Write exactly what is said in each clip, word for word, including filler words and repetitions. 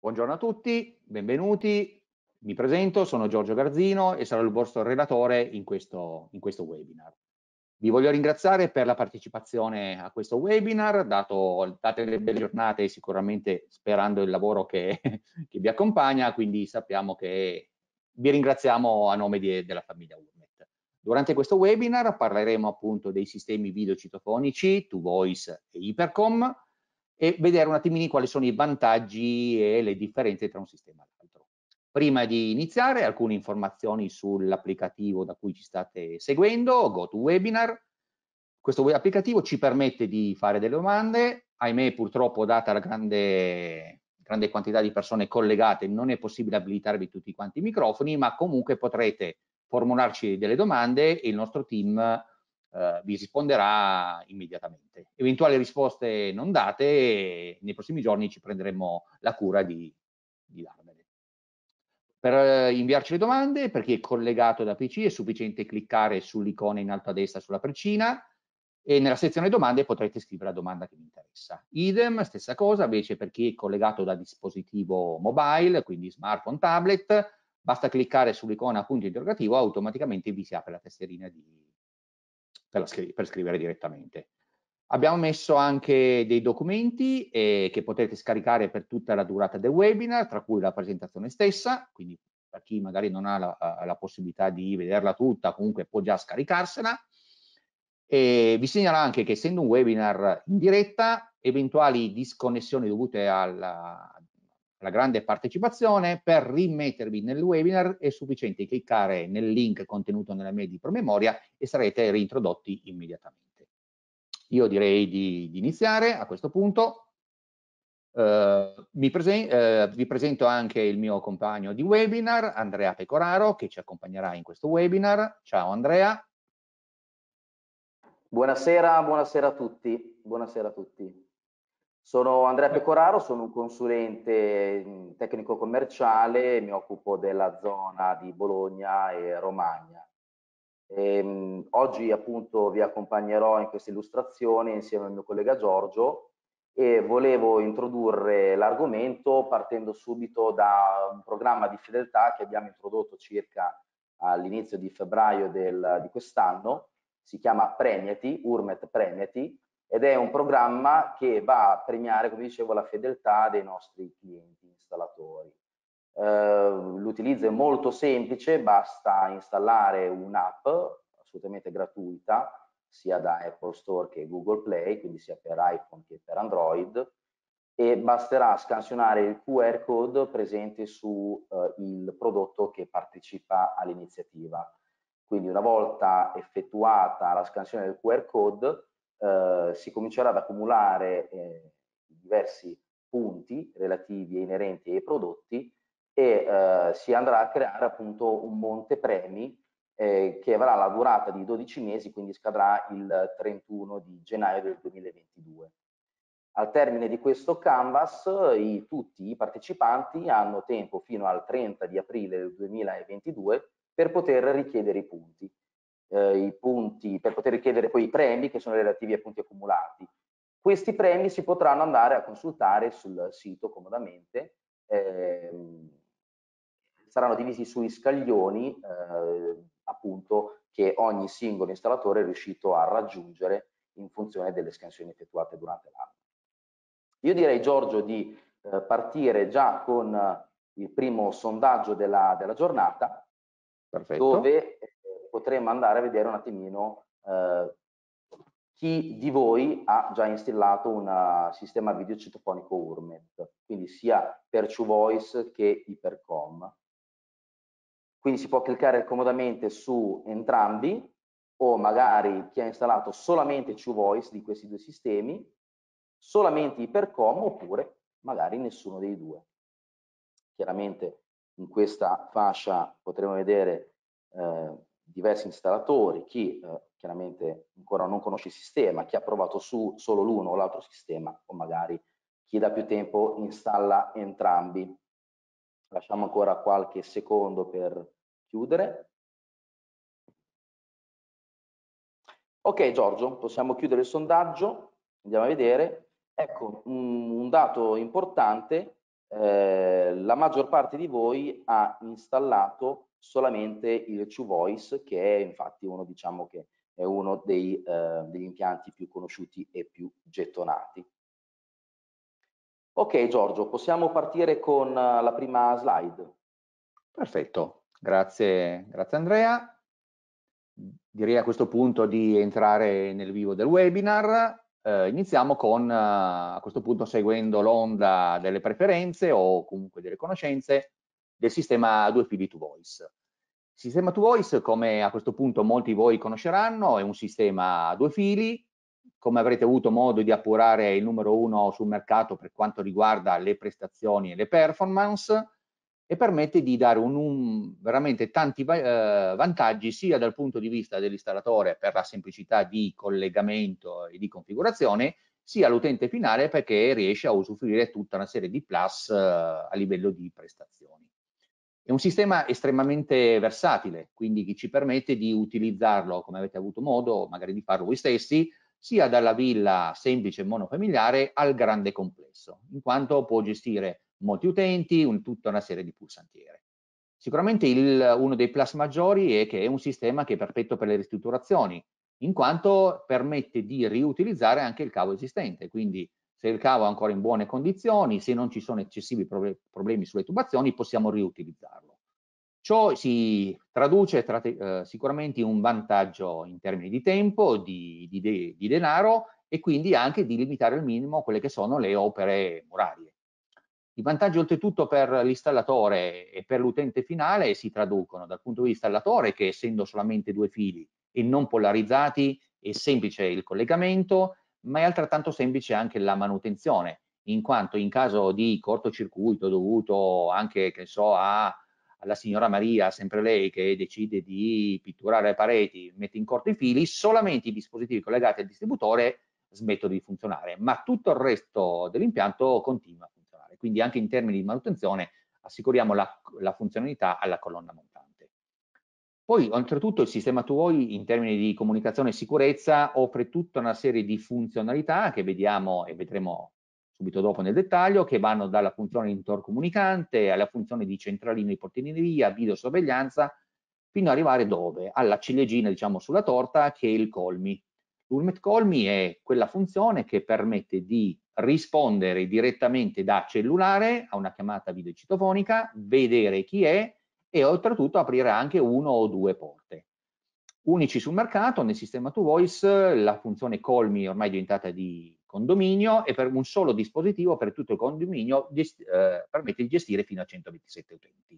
Buongiorno a tutti, benvenuti. Mi presento, sono Giorgio Garzino e sarò il vostro relatore in questo, in questo webinar. Vi voglio ringraziare per la partecipazione a questo webinar, dato, date le belle giornate e sicuramente sperando il lavoro che, che vi accompagna, quindi sappiamo che vi ringraziamo a nome di- della famiglia Urmet. Durante questo webinar parleremo appunto dei sistemi video citofonici, To Voice e Hypercom, e vedere un attimino quali sono i vantaggi e le differenze tra un sistema e l'altro. Prima di iniziare, alcune informazioni sull'applicativo da cui ci state seguendo, GoToWebinar. Questo applicativo ci permette di fare delle domande, ahimè purtroppo data la grande, grande quantità di persone collegate non è possibile abilitarvi tutti quanti i microfoni, ma comunque potrete formularci delle domande e il nostro team eh, vi risponderà immediatamente. Eventuali risposte non date, nei prossimi giorni ci prenderemo la cura di, di darvele. Per eh, inviarci le domande, per chi è collegato da P C, è sufficiente cliccare sull'icona in alto a destra sulla percina e nella sezione domande potrete scrivere la domanda che vi interessa. Idem, stessa cosa, invece per chi è collegato da dispositivo mobile, quindi smartphone, tablet, basta cliccare sull'icona punto interrogativo, automaticamente vi si apre la tastierina di, per, scri per scrivere direttamente. Abbiamo messo anche dei documenti eh, che potete scaricare per tutta la durata del webinar, tra cui la presentazione stessa, quindi per chi magari non ha la, la possibilità di vederla tutta, comunque può già scaricarsela. E vi segnalo anche che essendo un webinar in diretta, eventuali disconnessioni dovute alla, alla grande partecipazione, per rimettervi nel webinar è sufficiente cliccare nel link contenuto nella mail di promemoria e sarete reintrodotti immediatamente. Io direi di, di iniziare a questo punto. Uh, mi presen uh, vi presento anche il mio compagno di webinar, Andrea Pecoraro, che ci accompagnerà in questo webinar. Ciao Andrea. Buonasera, buonasera a tutti. Buonasera a tutti. Sono Andrea Pecoraro, sono un consulente tecnico commerciale, mi occupo della zona di Bologna e Romagna. E, oggi appunto vi accompagnerò in questa illustrazione insieme al mio collega Giorgio e volevo introdurre l'argomento partendo subito da un programma di fedeltà che abbiamo introdotto circa all'inizio di febbraio del, di quest'anno. Si chiama Premiati, Urmet Premiati, ed è un programma che va a premiare, come dicevo, la fedeltà dei nostri clienti installatori. Eh, l'utilizzo è molto semplice, basta installare un'app assolutamente gratuita, sia da Apple Store che Google Play, quindi sia per iPhone che per Android, e basterà scansionare il Q R code presente su eh, il prodotto che partecipa all'iniziativa. Quindi una volta effettuata la scansione del Q R code eh, si comincerà ad accumulare eh, diversi punti relativi e inerenti ai prodotti e eh, si andrà a creare appunto un monte premi eh, che avrà la durata di dodici mesi, quindi scadrà il trentuno di gennaio del duemilaventidue. Al termine di questo canvas i, tutti i partecipanti hanno tempo fino al trenta di aprile del duemilaventidue per poter richiedere i punti. Eh, i punti per poter richiedere poi i premi che sono relativi ai punti accumulati. Questi premi si potranno andare a consultare sul sito comodamente, ehm, saranno divisi sui scaglioni eh, appunto che ogni singolo installatore è riuscito a raggiungere in funzione delle scansioni effettuate durante l'anno. Io direi, Giorgio, di eh, partire già con eh, il primo sondaggio della, della giornata. Perfetto. Dove eh, potremo andare a vedere un attimino eh, chi di voi ha già installato un sistema video citofonico Urmet, quindi sia per TrueVoice che Hypercom. Quindi si può cliccare comodamente su entrambi, o magari chi ha installato solamente TrueVoice di questi due sistemi, solamente Hypercom, oppure magari nessuno dei due. Chiaramente in questa fascia potremo vedere eh, diversi installatori, chi eh, chiaramente ancora non conosce il sistema, chi ha provato su solo l'uno o l'altro sistema, o magari chi da più tempo installa entrambi. Lasciamo ancora qualche secondo per chiudere. Ok Giorgio, possiamo chiudere il sondaggio, andiamo a vedere. Ecco, un, un dato importante, eh, la maggior parte di voi ha installato solamente il TrueVoice, che è infatti uno, diciamo che è uno dei, eh, degli impianti più conosciuti e più gettonati. Ok Giorgio, possiamo partire con la prima slide. Perfetto, grazie, grazie Andrea. Direi a questo punto di entrare nel vivo del webinar. Eh, iniziamo con, eh, a questo punto, seguendo l'onda delle preferenze o comunque delle conoscenze del sistema a due fili TrueVoice. Il sistema TrueVoice, come a questo punto molti di voi conosceranno, è un sistema a due fili. Come avrete avuto modo di appurare, il numero uno sul mercato per quanto riguarda le prestazioni e le performance, e permette di dare un, un, veramente tanti eh, vantaggi sia dal punto di vista dell'installatore per la semplicità di collegamento e di configurazione, sia all'utente finale perché riesce a usufruire tutta una serie di plus eh, a livello di prestazioni. È un sistema estremamente versatile, quindi che ci permette di utilizzarlo, come avete avuto modo magari di farlo voi stessi, sia dalla villa semplice monofamiliare al grande complesso, in quanto può gestire molti utenti, un, tutta una serie di pulsantiere. Sicuramente il, uno dei plus maggiori è che è un sistema che è perfetto per le ristrutturazioni, in quanto permette di riutilizzare anche il cavo esistente, quindi se il cavo è ancora in buone condizioni, se non ci sono eccessivi problemi sulle tubazioni, possiamo riutilizzarlo. Ciò si traduce tra, eh, sicuramente in un vantaggio in termini di tempo, di, di, de, di denaro e quindi anche di limitare al minimo quelle che sono le opere murarie. I vantaggi oltretutto per l'installatore e per l'utente finale si traducono dal punto di vista installatore, che essendo solamente due fili e non polarizzati è semplice il collegamento, ma è altrettanto semplice anche la manutenzione, in quanto in caso di cortocircuito dovuto anche, che so, a, alla signora Maria, sempre lei, che decide di pitturare le pareti, mette in corto i fili, solamente i dispositivi collegati al distributore smettono di funzionare, ma tutto il resto dell'impianto continua a funzionare. Quindi anche in termini di manutenzione assicuriamo la, la funzionalità alla colonna montante. Poi oltretutto il sistema TrueVoice in termini di comunicazione e sicurezza offre tutta una serie di funzionalità che vediamo e vedremo subito dopo nel dettaglio, che vanno dalla funzione intercomunicante alla funzione di centralino di portineria, videosorveglianza, fino ad arrivare dove? Alla ciliegina, diciamo, sulla torta, che è il Call-Me. Ultimate Call-Me è quella funzione che permette di rispondere direttamente da cellulare a una chiamata videocitofonica, vedere chi è e oltretutto aprire anche uno o due porte. Unici sul mercato, nel sistema TrueVoice, la funzione Call-Me ormai è diventata di condominio e per un solo dispositivo, per tutto il condominio, eh, permette di gestire fino a centoventisette utenti.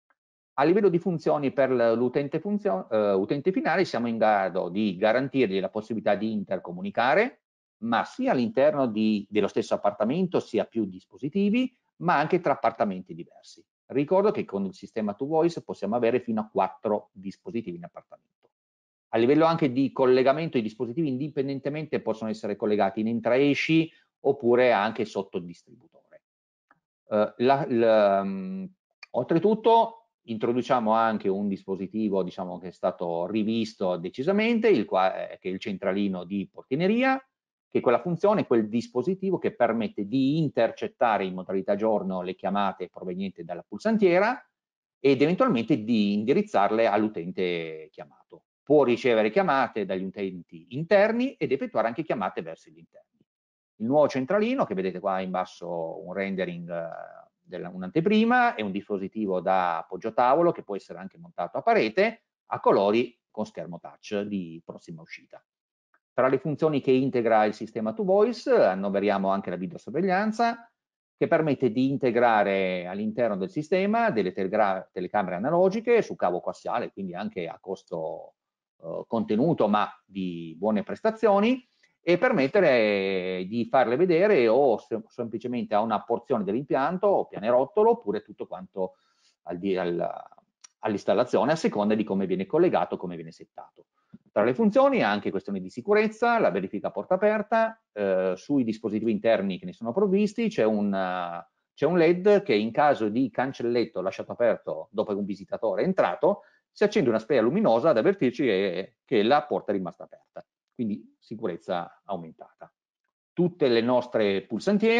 A livello di funzioni per l'utente uh, utente finale siamo in grado di garantirgli la possibilità di intercomunicare, ma sia all'interno dello stesso appartamento, sia più dispositivi, ma anche tra appartamenti diversi. Ricordo che con il sistema TrueVoice possiamo avere fino a quattro dispositivi in appartamento. A livello anche di collegamento, i dispositivi indipendentemente possono essere collegati in entra-esci oppure anche sotto il distributore. Uh, la, la, um, oltretutto, introduciamo anche un dispositivo, diciamo, che è stato rivisto decisamente, il quale, che è il centralino di portineria, che è quella funzione, quel dispositivo che permette di intercettare in modalità giorno le chiamate provenienti dalla pulsantiera ed eventualmente di indirizzarle all'utente chiamato. Può ricevere chiamate dagli utenti interni ed effettuare anche chiamate verso gli interni. Il nuovo centralino, che vedete qua in basso un rendering, un'anteprima, è un dispositivo da appoggiatavolo che può essere anche montato a parete, a colori, con schermo touch di prossima uscita. Tra le funzioni che integra il sistema TrueVoice annoveriamo anche la videosorveglianza, che permette di integrare all'interno del sistema delle telecamere analogiche su cavo coassiale, quindi anche a costo eh, contenuto ma di buone prestazioni, e permettere di farle vedere o sem semplicemente a una porzione dell'impianto o pianerottolo oppure tutto quanto al al, all'installazione a seconda di come viene collegato, come viene settato. Tra le funzioni anche questioni di sicurezza, la verifica a porta aperta, eh, sui dispositivi interni che ne sono provvisti c'è un, uh, un L E D che in caso di cancelletto lasciato aperto dopo che un visitatore è entrato, si accende una sprea luminosa ad avvertirci che, che la porta è rimasta aperta. Quindi sicurezza aumentata. Tutte le nostre pulsantiere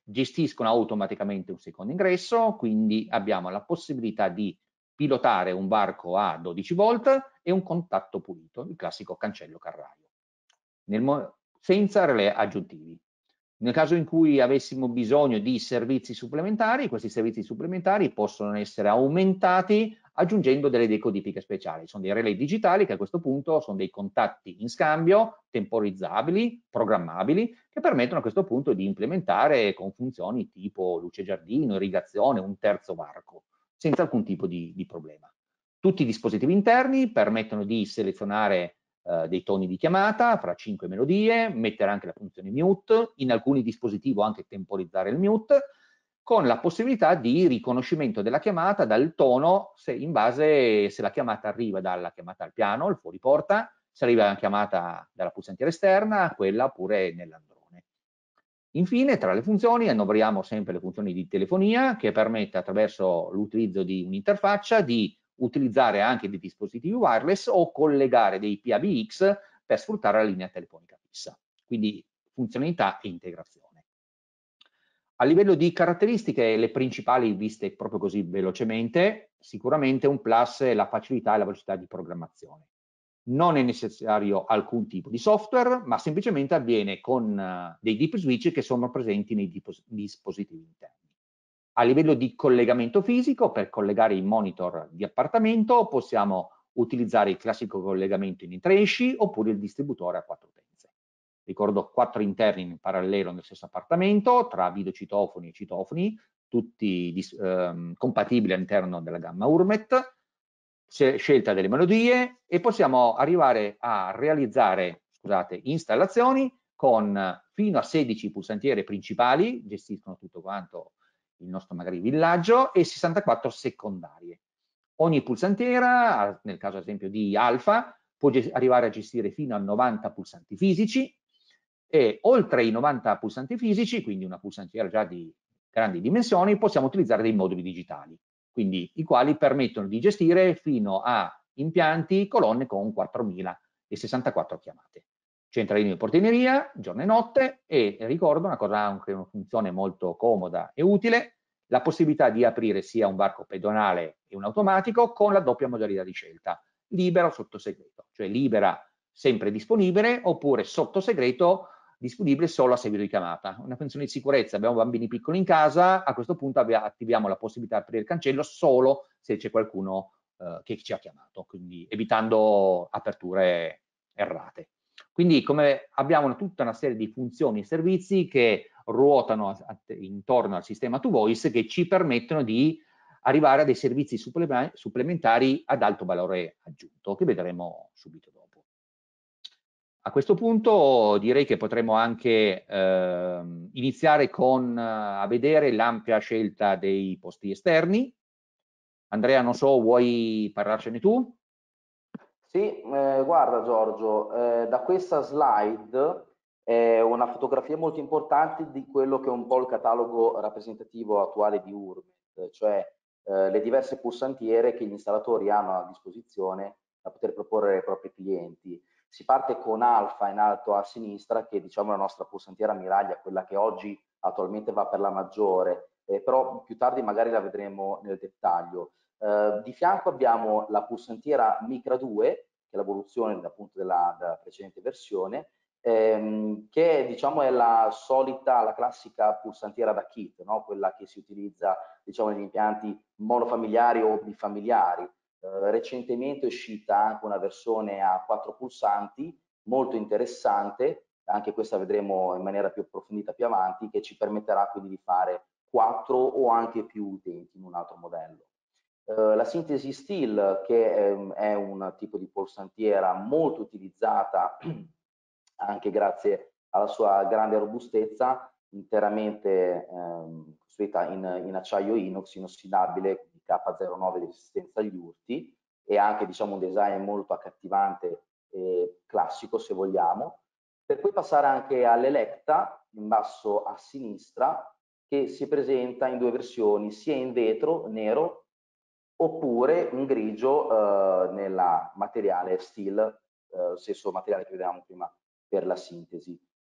gestiscono automaticamente un secondo ingresso, quindi abbiamo la possibilità di pilotare un varco a dodici volt e un contatto pulito, il classico cancello carraio, nel senza relè aggiuntivi. Nel caso in cui avessimo bisogno di servizi supplementari, questi servizi supplementari possono essere aumentati aggiungendo delle decodifiche speciali. Sono dei relay digitali che a questo punto sono dei contatti in scambio, temporizzabili, programmabili, che permettono a questo punto di implementare con funzioni tipo luce giardino, irrigazione, un terzo varco, senza alcun tipo di, di problema. Tutti i dispositivi interni permettono di selezionare Uh, dei toni di chiamata fra cinque melodie, mettere anche la funzione mute, in alcuni dispositivi anche temporizzare il mute, con la possibilità di riconoscimento della chiamata dal tono, se in base se la chiamata arriva dalla chiamata al piano, il fuori porta, se arriva una chiamata dalla pulsantiera esterna, quella oppure nell'androne. Infine, tra le funzioni, annoveriamo sempre le funzioni di telefonia, che permette attraverso l'utilizzo di un'interfaccia di utilizzare anche dei dispositivi wireless o collegare dei P A B X per sfruttare la linea telefonica fissa. Quindi funzionalità e integrazione. A livello di caratteristiche, le principali viste proprio così velocemente, sicuramente un plus è la facilità e la velocità di programmazione. Non è necessario alcun tipo di software, ma semplicemente avviene con uh, dei deep switch che sono presenti nei dispositivi interni. A livello di collegamento fisico, per collegare i monitor di appartamento, possiamo utilizzare il classico collegamento in intra-esci oppure il distributore a quattro utenze. Ricordo quattro interni in parallelo nel stesso appartamento, tra videocitofoni e citofoni, tutti ehm, compatibili all'interno della gamma Urmet, scelta delle melodie, e possiamo arrivare a realizzare, scusate, installazioni con fino a sedici pulsantiere principali, gestiscono tutto quanto il nostro magari villaggio, e sessantaquattro secondarie. Ogni pulsantiera, nel caso ad esempio di Alfa, può arrivare a gestire fino a novanta pulsanti fisici, e oltre i novanta pulsanti fisici, quindi una pulsantiera già di grandi dimensioni, possiamo utilizzare dei moduli digitali, quindi i quali permettono di gestire fino a impianti, colonne con quattromila sessantaquattro chiamate. Centralino di portineria, giorno e notte, e ricordo una cosa, anche una funzione molto comoda e utile, la possibilità di aprire sia un varco pedonale e un automatico con la doppia modalità di scelta, libera o sotto segreto, cioè libera sempre disponibile oppure sotto segreto disponibile solo a seguito di chiamata. Una funzione di sicurezza: abbiamo bambini piccoli in casa, a questo punto attiviamo la possibilità di aprire il cancello solo se c'è qualcuno eh, che ci ha chiamato, quindi evitando aperture errate. Quindi come abbiamo una, tutta una serie di funzioni e servizi che ruotano intorno al sistema to voice, che ci permettono di arrivare a dei servizi supplementari ad alto valore aggiunto, che vedremo subito dopo. A questo punto direi che potremmo anche eh, iniziare con, a vedere l'ampia scelta dei posti esterni. Andrea, non so, vuoi parlarcene tu? Sì, eh, guarda Giorgio, eh, da questa slide è una fotografia molto importante di quello che è un po' il catalogo rappresentativo attuale di Urmet, cioè eh, le diverse pulsantiere che gli installatori hanno a disposizione da poter proporre ai propri clienti. Si parte con Alfa in alto a sinistra, che diciamo è la nostra pulsantiera ammiraglia, quella che oggi attualmente va per la maggiore, eh, però più tardi magari la vedremo nel dettaglio. Uh, di fianco abbiamo la pulsantiera Micra due, che è l'evoluzione appunto della, della precedente versione, ehm, che diciamo è la solita, la classica pulsantiera da kit, no? Quella che si utilizza diciamo negli impianti monofamiliari o bifamiliari. Uh, recentemente è uscita anche una versione a quattro pulsanti, molto interessante, anche questa vedremo in maniera più approfondita più avanti, che ci permetterà quindi di fare quattro o anche più utenti in un altro modello. Uh, la sintesi Steel, che è, è un tipo di pulsantiera molto utilizzata anche grazie alla sua grande robustezza, interamente ehm, costruita in, in acciaio inox inossidabile, di K zero nove di resistenza agli urti, e anche diciamo un design molto accattivante e classico se vogliamo, per poi passare anche all'Electa in basso a sinistra, che si presenta in due versioni, sia in vetro nero oppure in grigio eh, nella materiale steel, eh, stesso materiale che vedevamo prima per la sintesi.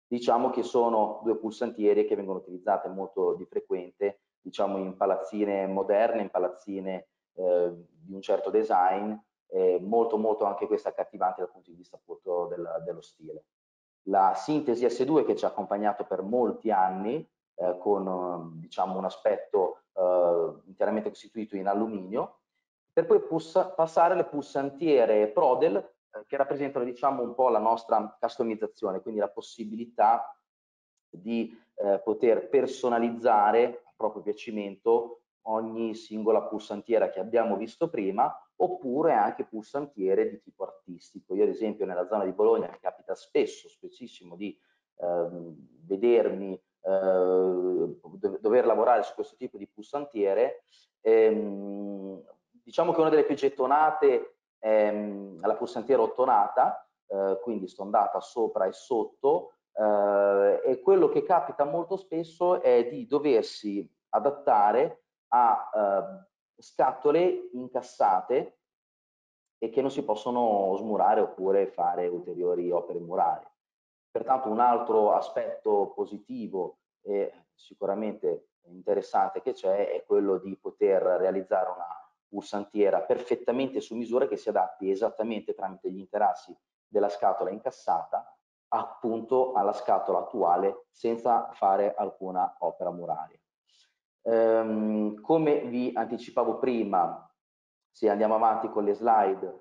Diciamo che sono due pulsantieri che vengono utilizzate molto di frequente, diciamo in palazzine moderne, in palazzine eh, di un certo design, eh, molto molto anche queste accattivanti dal punto di vista appunto del, dello stile. La Sintesi S due che ci ha accompagnato per molti anni, eh, con diciamo un aspetto eh, interamente costituito in alluminio, per poi passare alle pulsantiere Prodel, eh, che rappresentano diciamo un po' la nostra customizzazione, quindi la possibilità di eh, poter personalizzare a proprio piacimento ogni singola pulsantiera che abbiamo visto prima, oppure anche pulsantiere di tipo artistico. Io ad esempio nella zona di Bologna mi capita spesso, spessissimo di eh, vedermi, eh, dover lavorare su questo tipo di pulsantiere. Ehm, diciamo che una delle più gettonate è la pulsantiera ottonata, eh, quindi stondata sopra e sotto, eh, e quello che capita molto spesso è di doversi adattare a eh, scatole incassate e che non si possono smurare oppure fare ulteriori opere murali. Pertanto un altro aspetto positivo e sicuramente interessante che c'è è quello di poter realizzare una pulsantiera perfettamente su misura che si adatti esattamente tramite gli interassi della scatola incassata appunto alla scatola attuale senza fare alcuna opera muraria. Ehm, come vi anticipavo prima, se andiamo avanti con le slide,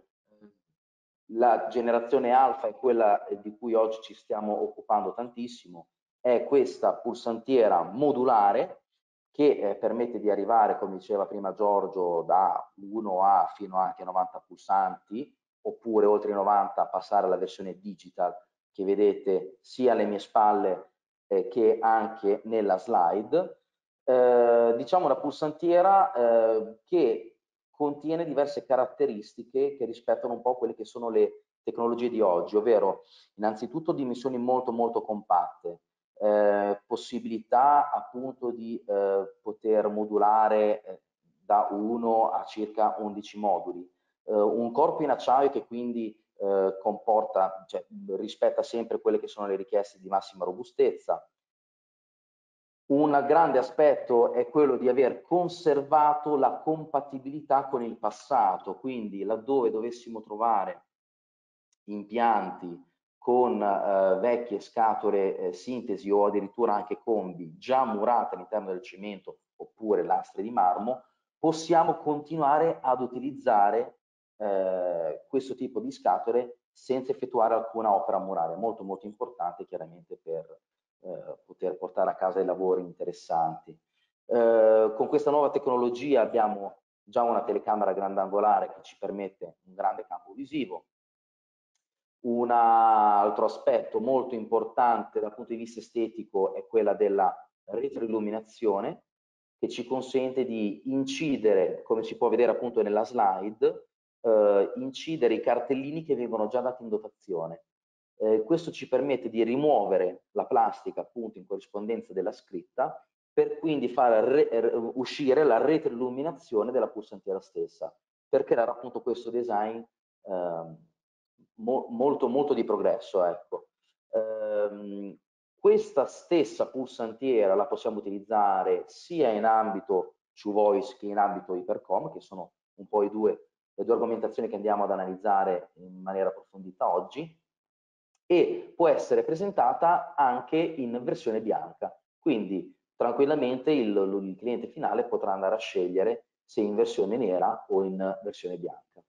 la generazione alfa è quella di cui oggi ci stiamo occupando tantissimo, è questa pulsantiera modulare che eh, permette di arrivare, come diceva prima Giorgio, da uno a fino anche a novanta pulsanti, oppure oltre i novanta passare alla versione digital che vedete sia alle mie spalle eh, che anche nella slide. Eh, diciamo una pulsantiera eh, che contiene diverse caratteristiche che rispettano un po' quelle che sono le tecnologie di oggi, ovvero innanzitutto dimensioni molto molto compatte, eh, possibilità appunto di eh, poter modulare eh, da uno a circa undici moduli, eh, un corpo in acciaio che quindi eh, comporta, cioè, rispetta sempre quelle che sono le richieste di massima robustezza. Un grande aspetto è quello di aver conservato la compatibilità con il passato, quindi laddove dovessimo trovare impianti con eh, vecchie scatole eh, sintesi o addirittura anche combi già murate all'interno del cemento oppure lastre di marmo, possiamo continuare ad utilizzare eh, questo tipo di scatole senza effettuare alcuna opera muraria, molto molto importante chiaramente per eh, poter portare a casa dei lavori interessanti. Eh, con questa nuova tecnologia abbiamo già una telecamera grandangolare che ci permette un grande campo visivo. Un altro aspetto molto importante dal punto di vista estetico è quella della retroilluminazione, che ci consente di incidere, come si può vedere appunto nella slide, eh, incidere i cartellini che vengono già dati in dotazione. Eh, questo ci permette di rimuovere la plastica appunto in corrispondenza della scritta per quindi far re, uscire la retroilluminazione della pulsantiera stessa, per creare appunto questo design eh, mo, molto molto di progresso, ecco. Ehm, questa stessa pulsantiera la possiamo utilizzare sia in ambito True Voice che in ambito Hypercom, che sono un po' i due, le due argomentazioni che andiamo ad analizzare in maniera approfondita oggi, e può essere presentata anche in versione bianca, quindi tranquillamente il, il cliente finale potrà andare a scegliere se in versione nera o in versione bianca.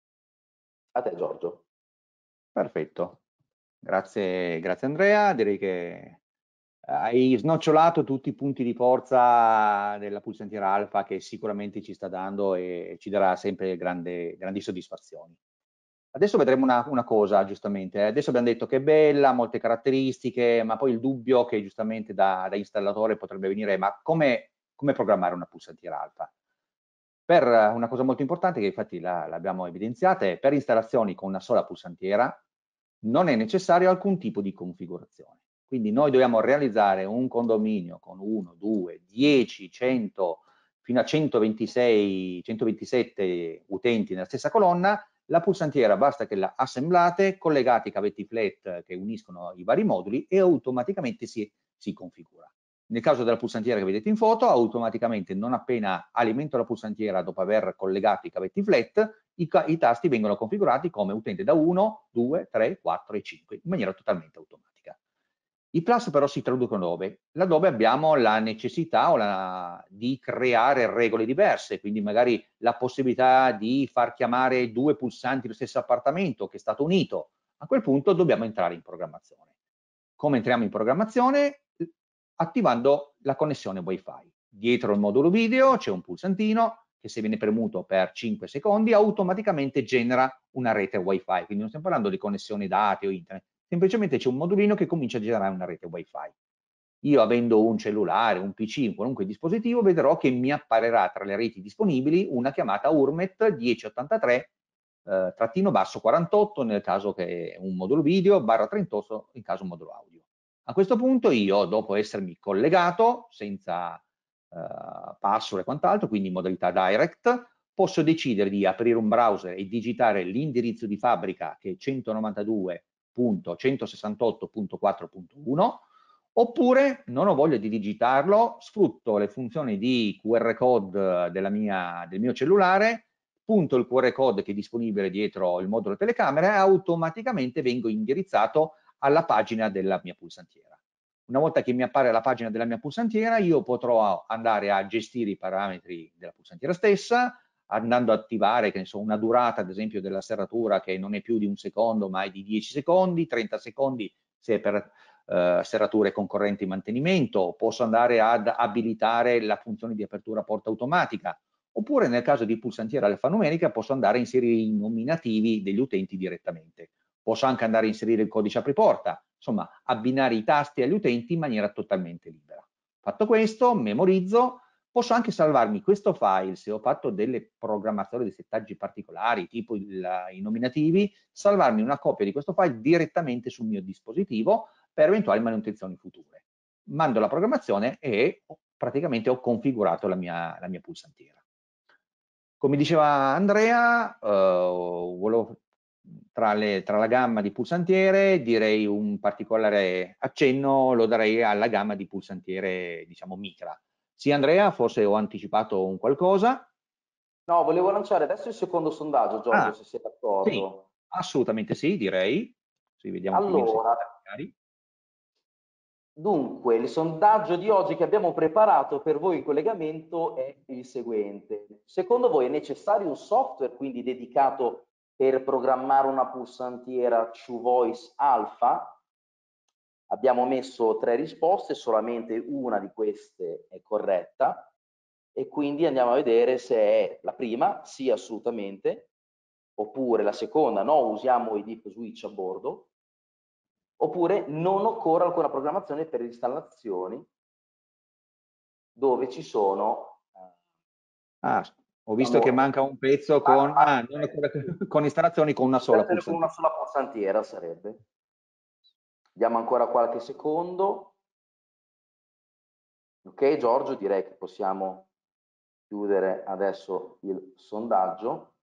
A te Giorgio. Perfetto, grazie, grazie Andrea, direi che hai snocciolato tutti i punti di forza della pulsantiera alfa che sicuramente ci sta dando e ci darà sempre grande, grandi soddisfazioni. Adesso vedremo una, una cosa, giustamente. Adesso abbiamo detto che è bella, molte caratteristiche, ma poi il dubbio che giustamente da, da installatore potrebbe venire, ma come, come programmare una pulsantiera alfa? Per una cosa molto importante, che infatti l'abbiamo evidenziata, è per installazioni con una sola pulsantiera non è necessario alcun tipo di configurazione. Quindi noi dobbiamo realizzare un condominio con uno, due, dieci, cento, fino a centoventisei, centoventisette utenti nella stessa colonna, la pulsantiera basta che la assemblate, collegate i cavetti flat che uniscono i vari moduli e automaticamente si, si configura. Nel caso della pulsantiera che vedete in foto, automaticamente non appena alimento la pulsantiera dopo aver collegato i cavetti flat, i, i tasti vengono configurati come utente da uno, due, tre, quattro e cinque in maniera totalmente automatica. I plus però si traducono dove? Laddove abbiamo la necessità o la, di creare regole diverse, quindi magari la possibilità di far chiamare due pulsanti dello stesso appartamento che è stato unito. A quel punto dobbiamo entrare in programmazione. Come entriamo in programmazione? Attivando la connessione Wi-Fi. Dietro il modulo video c'è un pulsantino che se viene premuto per cinque secondi automaticamente genera una rete Wi-Fi, quindi non stiamo parlando di connessione dati o internet, semplicemente c'è un modulino che comincia a generare una rete Wi-Fi. Io avendo un cellulare, un P C, un qualunque dispositivo, vedrò che mi apparirà tra le reti disponibili una chiamata U R M E T mille ottantatré eh, trattino basso quarantotto nel caso che è un modulo video, barra trentotto in caso un modulo audio. A questo punto io, dopo essermi collegato, senza eh, password e quant'altro, quindi in modalità direct, posso decidere di aprire un browser e digitare l'indirizzo di fabbrica che è centonovantadue punto centosessantotto punto quattro punto uno, oppure non ho voglia di digitarlo, sfrutto le funzioni di Q R code della mia, del mio cellulare, punto il Q R code che è disponibile dietro il modulo telecamera e automaticamente vengo indirizzato alla pagina della mia pulsantiera. Una volta che mi appare la pagina della mia pulsantiera, io potrò andare a gestire i parametri della pulsantiera stessa, andando ad attivare che ne so, una durata, ad esempio, della serratura che non è più di un secondo, ma è di dieci secondi, trenta secondi se è per eh, serrature concorrenti in mantenimento, posso andare ad abilitare la funzione di apertura porta automatica, oppure nel caso di pulsantiera alfanumerica posso andare a inserire i nominativi degli utenti direttamente. Posso anche andare a inserire il codice apriporta, insomma, abbinare i tasti agli utenti in maniera totalmente libera. Fatto questo, memorizzo, posso anche salvarmi questo file, se ho fatto delle programmazioni, dei settaggi particolari, tipo il, i nominativi, salvarmi una copia di questo file direttamente sul mio dispositivo per eventuali manutenzioni future. Mando la programmazione e praticamente ho configurato la mia, la mia pulsantiera. Come diceva Andrea, eh, volevo, tra, le, tra la gamma di pulsantiere direi un particolare accenno lo darei alla gamma di pulsantiere, diciamo, micra. Sì, Andrea, forse ho anticipato un qualcosa. No, volevo lanciare adesso il secondo sondaggio, Giorgio, Ah, se sei sì, d'accordo. assolutamente sì, direi. Sì, vediamo un attimino se Allora, magari. dunque, il sondaggio di oggi che abbiamo preparato per voi in collegamento è il seguente. Secondo voi è necessario un software quindi dedicato per programmare una pulsantiera TrueVoice Alpha? Abbiamo messo tre risposte, solamente una di queste è corretta e quindi andiamo a vedere se è la prima, sì assolutamente, oppure la seconda, no, usiamo i deep switch a bordo, oppure non occorre alcuna programmazione per installazioni dove ci sono eh, Ah, ho visto che diciamo, manca un pezzo con, ah, non ancora, con installazioni con una sola installazione con una pulsantiera. sola pulsantiera sarebbe. Diamo ancora qualche secondo. Ok, Giorgio, direi che possiamo chiudere adesso il sondaggio.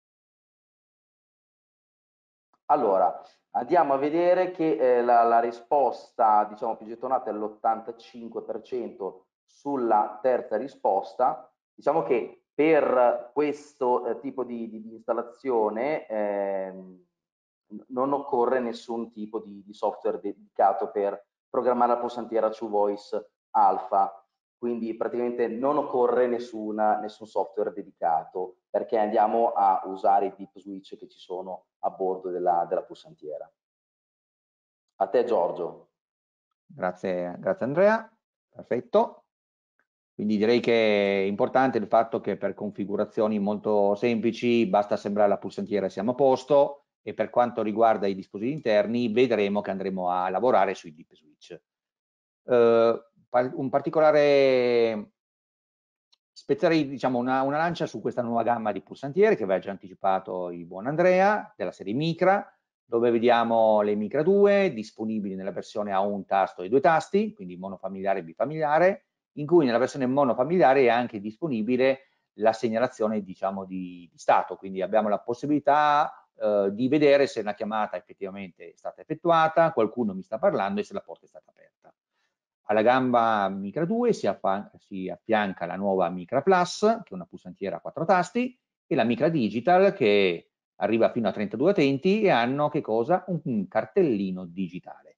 Allora, andiamo a vedere che eh, la, la risposta, diciamo, più gettonata è l'ottantacinque per cento sulla terza risposta. Diciamo che per questo eh, tipo di, di, di installazione eh, non occorre nessun tipo di, di software dedicato per programmare la pulsantiera TrueVoice Alpha, quindi praticamente non occorre nessuna, nessun software dedicato perché andiamo a usare i deep switch che ci sono a bordo della, della pulsantiera. A te Giorgio. Grazie, grazie Andrea, perfetto. Quindi direi che è importante il fatto che per configurazioni molto semplici basta assemblare la pulsantiera e siamo a posto, e per quanto riguarda i dispositivi interni vedremo che andremo a lavorare sui deep switch. Eh, un particolare, spezzerei diciamo, una, una lancia su questa nuova gamma di pulsantiere che aveva già anticipato il buon Andrea, della serie Micra, dove vediamo le Micra due disponibili nella versione a un tasto e due tasti, quindi monofamiliare e bifamiliare, in cui nella versione monofamiliare è anche disponibile la segnalazione diciamo di, di stato, quindi abbiamo la possibilità eh, di vedere se una chiamata effettivamente è stata effettuata, qualcuno mi sta parlando e se la porta è stata aperta. Alla gamba Micra due si, si affianca la nuova Micra Plus, che è una pulsantiera a quattro tasti, e la Micra Digital, che arriva fino a trentadue utenti e hanno che cosa? Un, un cartellino digitale.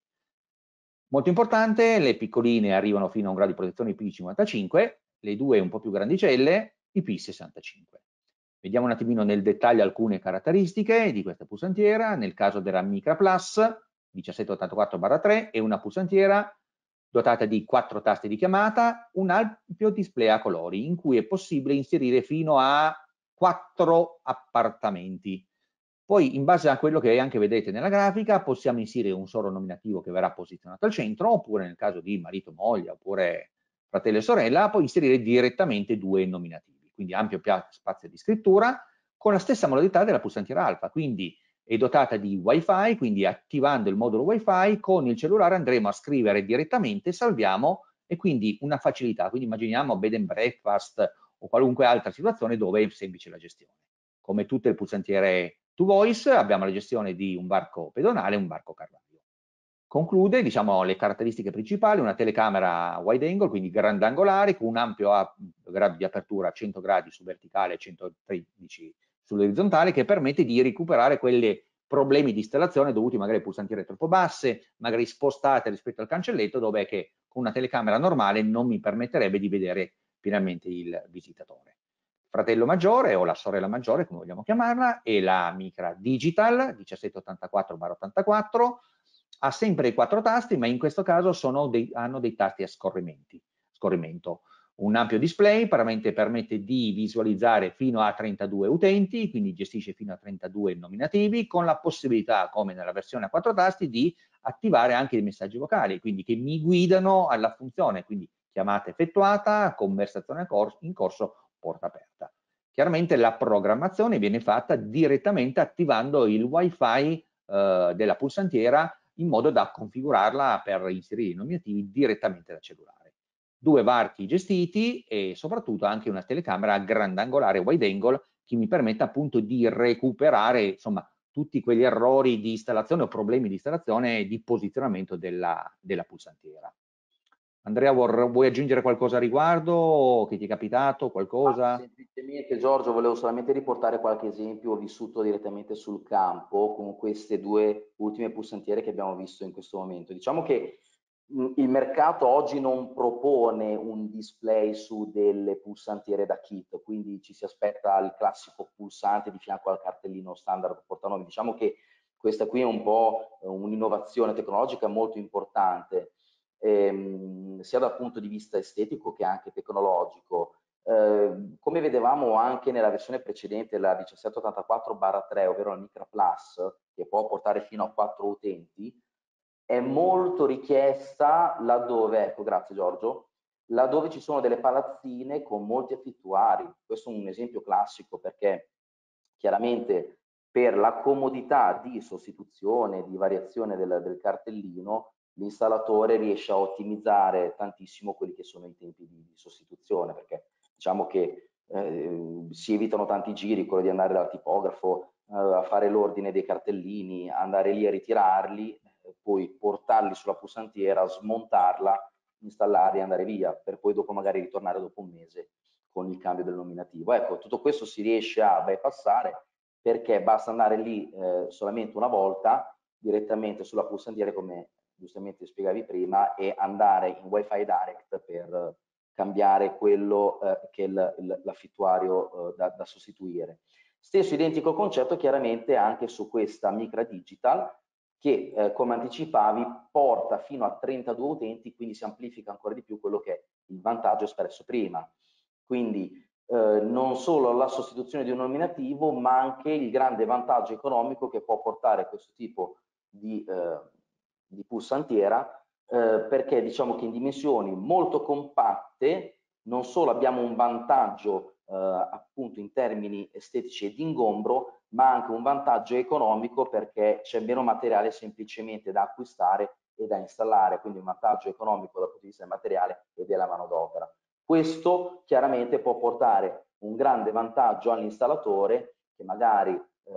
Molto importante, le piccoline arrivano fino a un grado di protezione I P cinquantacinque, le due un po' più grandicelle I P sessantacinque. Vediamo un attimino nel dettaglio alcune caratteristiche di questa pulsantiera. Nel caso della Micra Plus millesettecentottantaquattro barra tre è una pulsantiera dotata di quattro tasti di chiamata, un ampio display a colori in cui è possibile inserire fino a quattro appartamenti. Poi, in base a quello che anche vedete nella grafica, possiamo inserire un solo nominativo che verrà posizionato al centro, oppure nel caso di marito, moglie, oppure fratello e sorella, puoi inserire direttamente due nominativi. Quindi ampio spazio di scrittura, con la stessa modalità della pulsantiera alfa. Quindi è dotata di wifi, quindi attivando il modulo wifi, con il cellulare andremo a scrivere direttamente, salviamo, e quindi una facilità. Quindi immaginiamo bed and breakfast o qualunque altra situazione dove è semplice la gestione. Come tutte le pulsantiere to voice, abbiamo la gestione di un varco pedonale e un varco carraio. Conclude, diciamo, le caratteristiche principali: una telecamera wide angle, quindi grandangolare, con un ampio grado di apertura a cento gradi su verticale e centotredici sull'orizzontale, che permette di recuperare quei problemi di installazione dovuti magari a pulsantiere troppo basse, magari spostate rispetto al cancelletto, dove che con una telecamera normale non mi permetterebbe di vedere finalmente il visitatore. Fratello maggiore o la sorella maggiore, come vogliamo chiamarla, è la Micra Digital millesettecentottantaquattro barra ottantaquattro, ha sempre i quattro tasti, ma in questo caso sono dei, hanno dei tasti a scorrimento. Un ampio display permette di visualizzare fino a trentadue utenti, quindi gestisce fino a trentadue nominativi, con la possibilità, come nella versione a quattro tasti, di attivare anche dei messaggi vocali, quindi che mi guidano alla funzione, quindi chiamata effettuata, conversazione in corso, porta aperta. Chiaramente la programmazione viene fatta direttamente attivando il wifi eh, della pulsantiera, in modo da configurarla per inserire i nominativi direttamente dal cellulare. Due varchi gestiti e soprattutto anche una telecamera grandangolare wide angle che mi permette appunto di recuperare, insomma, tutti quegli errori di installazione o problemi di installazione e di posizionamento della, della pulsantiera. Andrea, vuoi aggiungere qualcosa a riguardo? Che ti è capitato? Qualcosa? Ah, semplicemente, Giorgio, volevo solamente riportare qualche esempio vissuto direttamente sul campo con queste due ultime pulsantiere che abbiamo visto in questo momento. Diciamo che mh, il mercato oggi non propone un display su delle pulsantiere da kit, quindi ci si aspetta il classico pulsante di fianco al cartellino standard portanomi. Diciamo che questa qui è un po' un'innovazione tecnologica molto importante. Ehm, sia dal punto di vista estetico che anche tecnologico. Eh, come vedevamo anche nella versione precedente, la millesettecentottantaquattro barra tre, ovvero la Micra Plus, che può portare fino a quattro utenti, è molto richiesta laddove, ecco, grazie Giorgio, laddove ci sono delle palazzine con molti affittuari. Questo è un esempio classico, perché chiaramente per la comodità di sostituzione, di variazione del, del cartellino, l'installatore riesce a ottimizzare tantissimo quelli che sono i tempi di, di sostituzione, perché diciamo che eh, si evitano tanti giri, quello di andare dal tipografo eh, a fare l'ordine dei cartellini, andare lì a ritirarli, eh, poi portarli sulla pulsantiera, smontarla, installarli e andare via, per poi dopo magari ritornare dopo un mese con il cambio del nominativo. Ecco, tutto questo si riesce a bypassare, perché basta andare lì eh, solamente una volta direttamente sulla pulsantiera, come giustamente spiegavi prima, e andare in wifi direct per cambiare quello eh, che è l'affittuario eh, da, da sostituire. Stesso identico concetto chiaramente anche su questa Micra Digital, che eh, come anticipavi porta fino a trentadue utenti, quindi si amplifica ancora di più quello che è il vantaggio espresso prima. Quindi eh, non solo la sostituzione di un nominativo, ma anche il grande vantaggio economico che può portare questo tipo di, eh, di pulsantiera, eh, perché diciamo che in dimensioni molto compatte non solo abbiamo un vantaggio eh, appunto in termini estetici e di ingombro, ma anche un vantaggio economico, perché c'è meno materiale semplicemente da acquistare e da installare, quindi un vantaggio economico dal punto di vista del materiale e della manodopera. Questo chiaramente può portare un grande vantaggio all'installatore, che magari eh,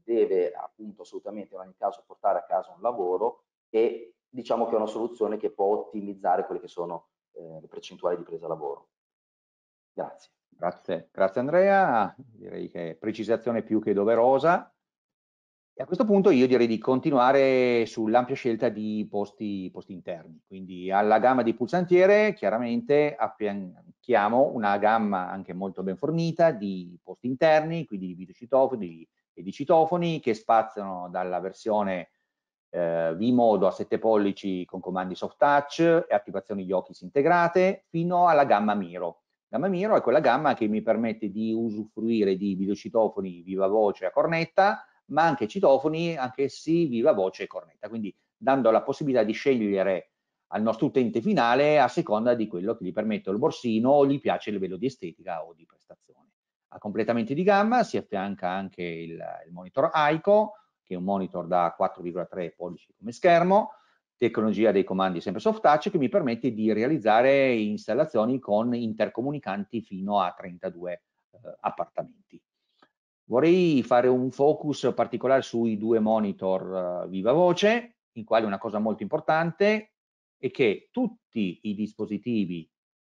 deve appunto assolutamente in ogni caso portare a casa un lavoro, e diciamo che è una soluzione che può ottimizzare quelle che sono eh, le percentuali di presa lavoro. Grazie. Grazie, grazie Andrea, direi che precisazione più che doverosa. E a questo punto io direi di continuare sull'ampia scelta di posti, posti interni, quindi alla gamma di pulsantiere chiaramente affianchiamo una gamma anche molto ben fornita di posti interni, quindi di videocitofoni e di citofoni che spaziano dalla versione eh, V-Modo a sette pollici con comandi soft touch e attivazioni Yokis integrate fino alla gamma Miro. Gamma Miro è quella gamma che mi permette di usufruire di videocitofoni viva voce a cornetta, ma anche citofoni, anch'essi viva voce e cornetta, quindi dando la possibilità di scegliere al nostro utente finale a seconda di quello che gli permette il borsino o gli piace il livello di estetica o di prestazione. A completamento di gamma si affianca anche il, il monitor Aiko, che è un monitor da quattro virgola tre pollici come schermo, tecnologia dei comandi sempre soft touch, che mi permette di realizzare installazioni con intercomunicanti fino a trentadue eh, appartamenti. Vorrei fare un focus particolare sui due monitor uh, viva voce, in quale una cosa molto importante è che tutti i dispositivi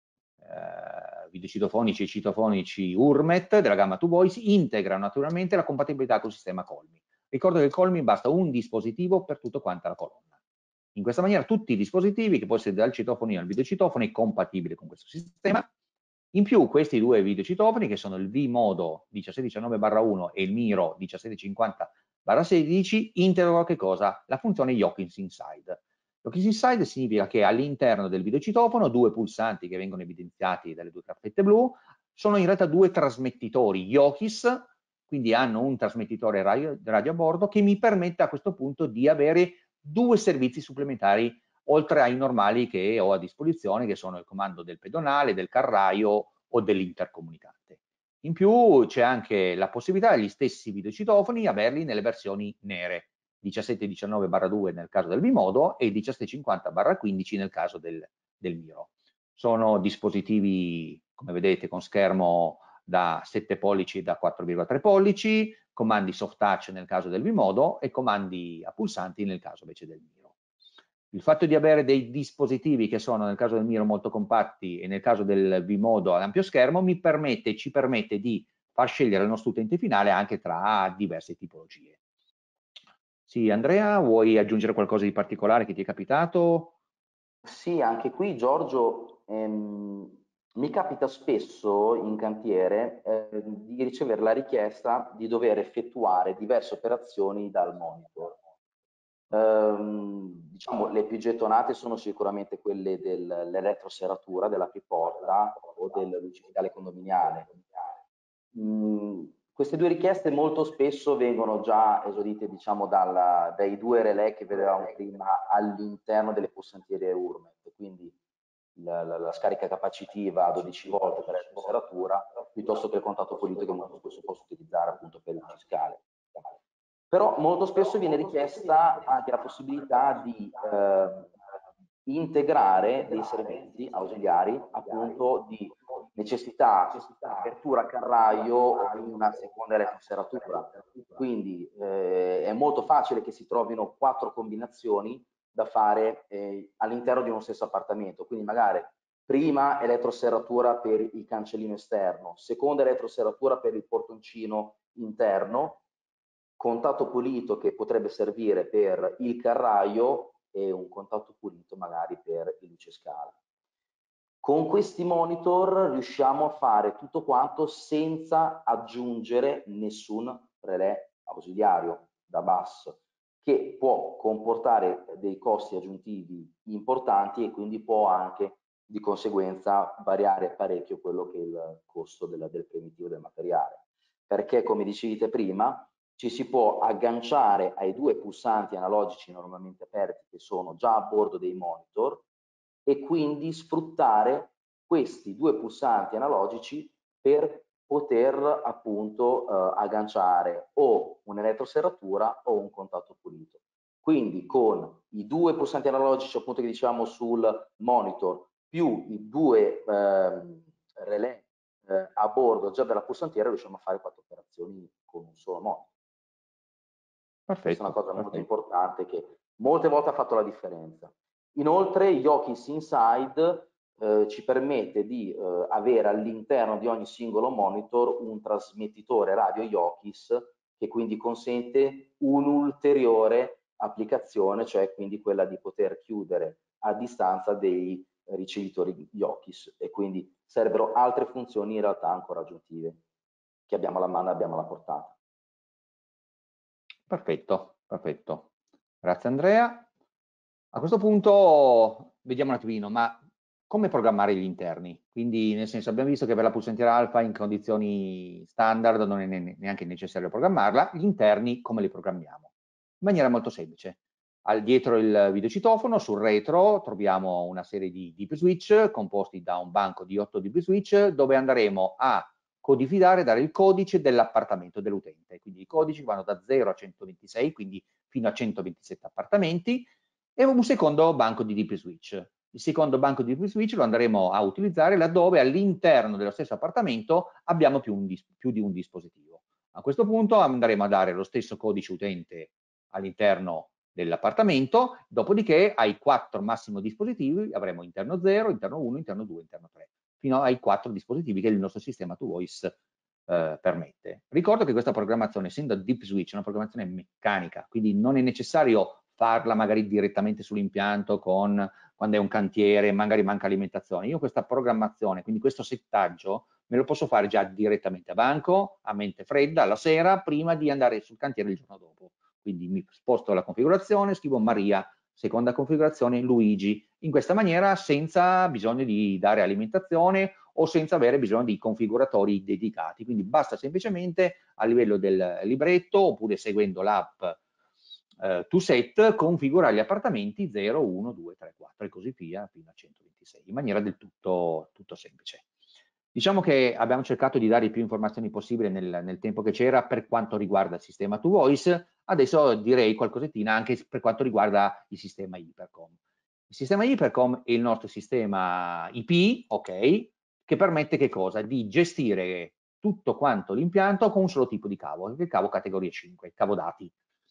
eh, videocitofonici e citofonici Urmet della gamma two voice integrano naturalmente la compatibilità col sistema Colmi. Ricordo che il Colmi basta un dispositivo per tutta quanta la colonna. In questa maniera tutti i dispositivi, che può essere dal citofonino al videocitofono, è compatibile con questo sistema. In più questi due videocitofoni, che sono il V-Modo millesettecentodiciannove barra uno e il Miro millesettecentocinquanta barra sedici, integrano che cosa? La funzione Yokins Inside. Yokins Inside significa che all'interno del videocitofono due pulsanti che vengono evidenziati dalle due cappette blu sono in realtà due trasmettitori Yokis, quindi hanno un trasmettitore radio, radio a bordo che mi permette a questo punto di avere due servizi supplementari oltre ai normali che ho a disposizione, che sono il comando del pedonale, del carraio o dell'intercomunicante. In più c'è anche la possibilità degli stessi videocitofoni averli nelle versioni nere, millesettecentodiciannove barra due nel caso del V-Modo e millesettecentocinquanta barra quindici nel caso del, del Miro. Sono dispositivi, come vedete, con schermo da sette pollici e da quattro virgola tre pollici, comandi soft touch nel caso del V-Modo e comandi a pulsanti nel caso invece del Miro. Il fatto di avere dei dispositivi che sono nel caso del Miro molto compatti e nel caso del V-Modo ad ampio schermo mi permette, ci permette di far scegliere il nostro utente finale anche tra diverse tipologie. Sì, Andrea, vuoi aggiungere qualcosa di particolare che ti è capitato? Sì, anche qui Giorgio, ehm, mi capita spesso in cantiere eh, di ricevere la richiesta di dover effettuare diverse operazioni dal monitor. Ehm, diciamo, le più gettonate sono sicuramente quelle dell'elettroseratura, della piporta o del lucificale condominiale. Mm, queste due richieste molto spesso vengono già esaudite, diciamo, dalla, dai due relè che vedevamo prima all'interno delle pulsantiere Urmet, quindi la, la, la scarica capacitiva a dodici volt per elettroseratura, piuttosto che il contatto pulito che molto spesso posso utilizzare appunto per il luciscale. Però molto spesso viene richiesta anche la possibilità di eh, integrare dei servizi ausiliari, appunto di necessità, apertura a carraio o una seconda elettroseratura. Quindi eh, è molto facile che si trovino quattro combinazioni da fare eh, all'interno di uno stesso appartamento. Quindi magari prima elettroseratura per il cancellino esterno, seconda elettroseratura per il portoncino interno, contatto pulito che potrebbe servire per il carraio e un contatto pulito magari per il lucescale. Con questi monitor riusciamo a fare tutto quanto senza aggiungere nessun relè ausiliario da bus, che può comportare dei costi aggiuntivi importanti e quindi può anche di conseguenza variare parecchio quello che è il costo del, del primitivo del materiale. Perché, come dicevate prima, ci si può agganciare ai due pulsanti analogici normalmente aperti che sono già a bordo dei monitor e quindi sfruttare questi due pulsanti analogici per poter appunto eh, agganciare o un'elettroseratura o un contatto pulito. Quindi con i due pulsanti analogici appunto che diciamo sul monitor più i due eh, relè eh, a bordo già della pulsantiera riusciamo a fare quattro operazioni con un solo monitor. Perfetto, questa è una cosa perfetto. molto importante che molte volte ha fatto la differenza. Inoltre Yokis Inside eh, ci permette di eh, avere all'interno di ogni singolo monitor un trasmettitore radio Yokis che quindi consente un'ulteriore applicazione, cioè quindi quella di poter chiudere a distanza dei ricevitori Yokis, e quindi sarebbero altre funzioni in realtà ancora aggiuntive che abbiamo alla mano e abbiamo alla portata. Perfetto, perfetto. Grazie Andrea. A questo punto vediamo un attimino, ma come programmare gli interni? Quindi nel senso, abbiamo visto che per la pulsantiera alfa in condizioni standard non è neanche necessario programmarla, gli interni come li programmiamo? In maniera molto semplice. Al, dietro il videocitofono, sul retro, troviamo una serie di D P switch composti da un banco di otto D P switch dove andremo a codificare, dare il codice dell'appartamento dell'utente. Quindi i codici vanno da zero a centoventisei, quindi fino a centoventisette appartamenti, e un secondo banco di D P switch. Il secondo banco di D P switch lo andremo a utilizzare laddove all'interno dello stesso appartamento abbiamo più, un più di un dispositivo. A questo punto andremo a dare lo stesso codice utente all'interno dell'appartamento, dopodiché ai quattro massimo dispositivi avremo interno zero, interno uno, interno due, interno tre, fino ai quattro dispositivi che il nostro sistema to voice eh, permette. Ricordo che questa programmazione, essendo deep switch, è una programmazione meccanica, quindi non è necessario farla magari direttamente sull'impianto con quando è un cantiere, magari manca alimentazione. Io questa programmazione, quindi questo settaggio, me lo posso fare già direttamente a banco, a mente fredda, la sera, prima di andare sul cantiere il giorno dopo. Quindi mi sposto la configurazione, scrivo Maria, seconda configurazione Luigi, in questa maniera senza bisogno di dare alimentazione o senza avere bisogno di configuratori dedicati. Quindi basta semplicemente a livello del libretto oppure seguendo l'app eh, to set configurare gli appartamenti zero, uno, due, tre, quattro e così via fino a centoventisei in maniera del tutto, tutto semplice. Diciamo che abbiamo cercato di dare più informazioni possibile nel, nel tempo che c'era per quanto riguarda il sistema to voice, adesso direi qualcosettina anche per quanto riguarda il sistema Ipercom. Il sistema Ipercom è il nostro sistema I P, ok, che permette che cosa? Di gestire tutto quanto l'impianto con un solo tipo di cavo, che è il cavo categoria cinque, il cavo dati.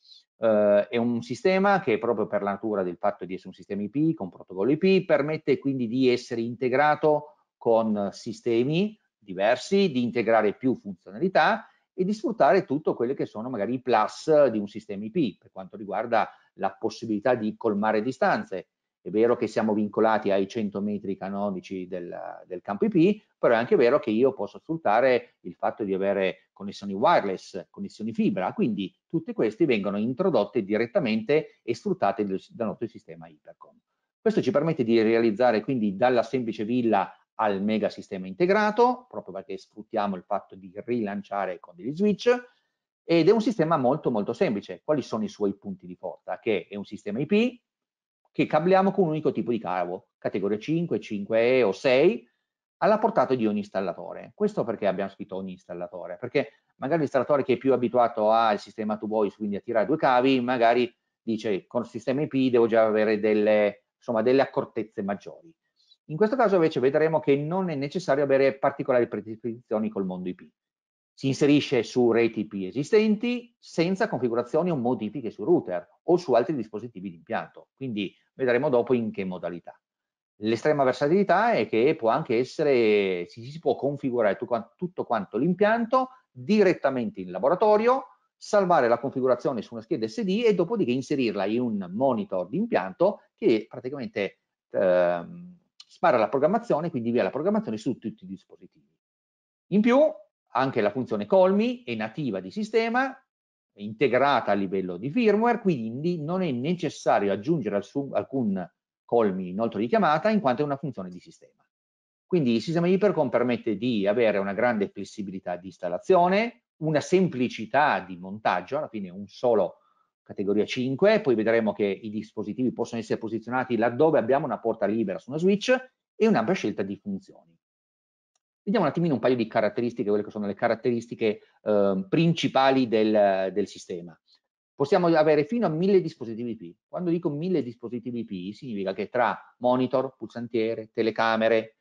Uh, è un sistema che proprio per la natura del fatto di essere un sistema I P con protocollo I P permette quindi di essere integrato con sistemi diversi, di integrare più funzionalità e di sfruttare tutto quello che sono magari i plus di un sistema I P per quanto riguarda la possibilità di colmare distanze. È vero che siamo vincolati ai cento metri canonici del, del campo I P, però è anche vero che io posso sfruttare il fatto di avere connessioni wireless, connessioni fibra, quindi tutte queste vengono introdotte direttamente e sfruttate dal nostro sistema Ipercom. Questo ci permette di realizzare quindi dalla semplice villa al mega sistema integrato, proprio perché sfruttiamo il fatto di rilanciare con degli switch, ed è un sistema molto molto semplice. Quali sono i suoi punti di forza? Che è un sistema I P che cabliamo con un unico tipo di cavo, categoria cinque, cinque E o sei, alla portata di ogni installatore. Questo perché abbiamo scritto ogni installatore? Perché magari l'installatore che è più abituato al sistema to voice, quindi a tirare due cavi, magari dice con il sistema I P devo già avere delle, insomma, delle accortezze maggiori. In questo caso invece vedremo che non è necessario avere particolari predisposizioni col mondo I P. Si inserisce su reti I P esistenti senza configurazioni o modifiche su router o su altri dispositivi di impianto. Quindi vedremo dopo in che modalità. L'estrema versatilità è che può anche essere, si, si può configurare tutto quanto l'impianto direttamente in laboratorio, salvare la configurazione su una scheda S D e dopodiché inserirla in un monitor di impianto che praticamente eh, spara la programmazione, quindi invia la programmazione su tutti i dispositivi. In più, anche la funzione colmi è nativa di sistema, è integrata a livello di firmware, quindi non è necessario aggiungere alcun colmi inoltre di chiamata in quanto è una funzione di sistema. Quindi il sistema Ipercom permette di avere una grande flessibilità di installazione, una semplicità di montaggio, alla fine un solo categoria cinque, poi vedremo che i dispositivi possono essere posizionati laddove abbiamo una porta libera su una switch e un'ampia scelta di funzioni. Vediamo un attimino un paio di caratteristiche, quelle che sono le caratteristiche eh, principali del, del sistema. Possiamo avere fino a mille dispositivi I P. Quando dico mille dispositivi I P significa che tra monitor, pulsantiere, telecamere,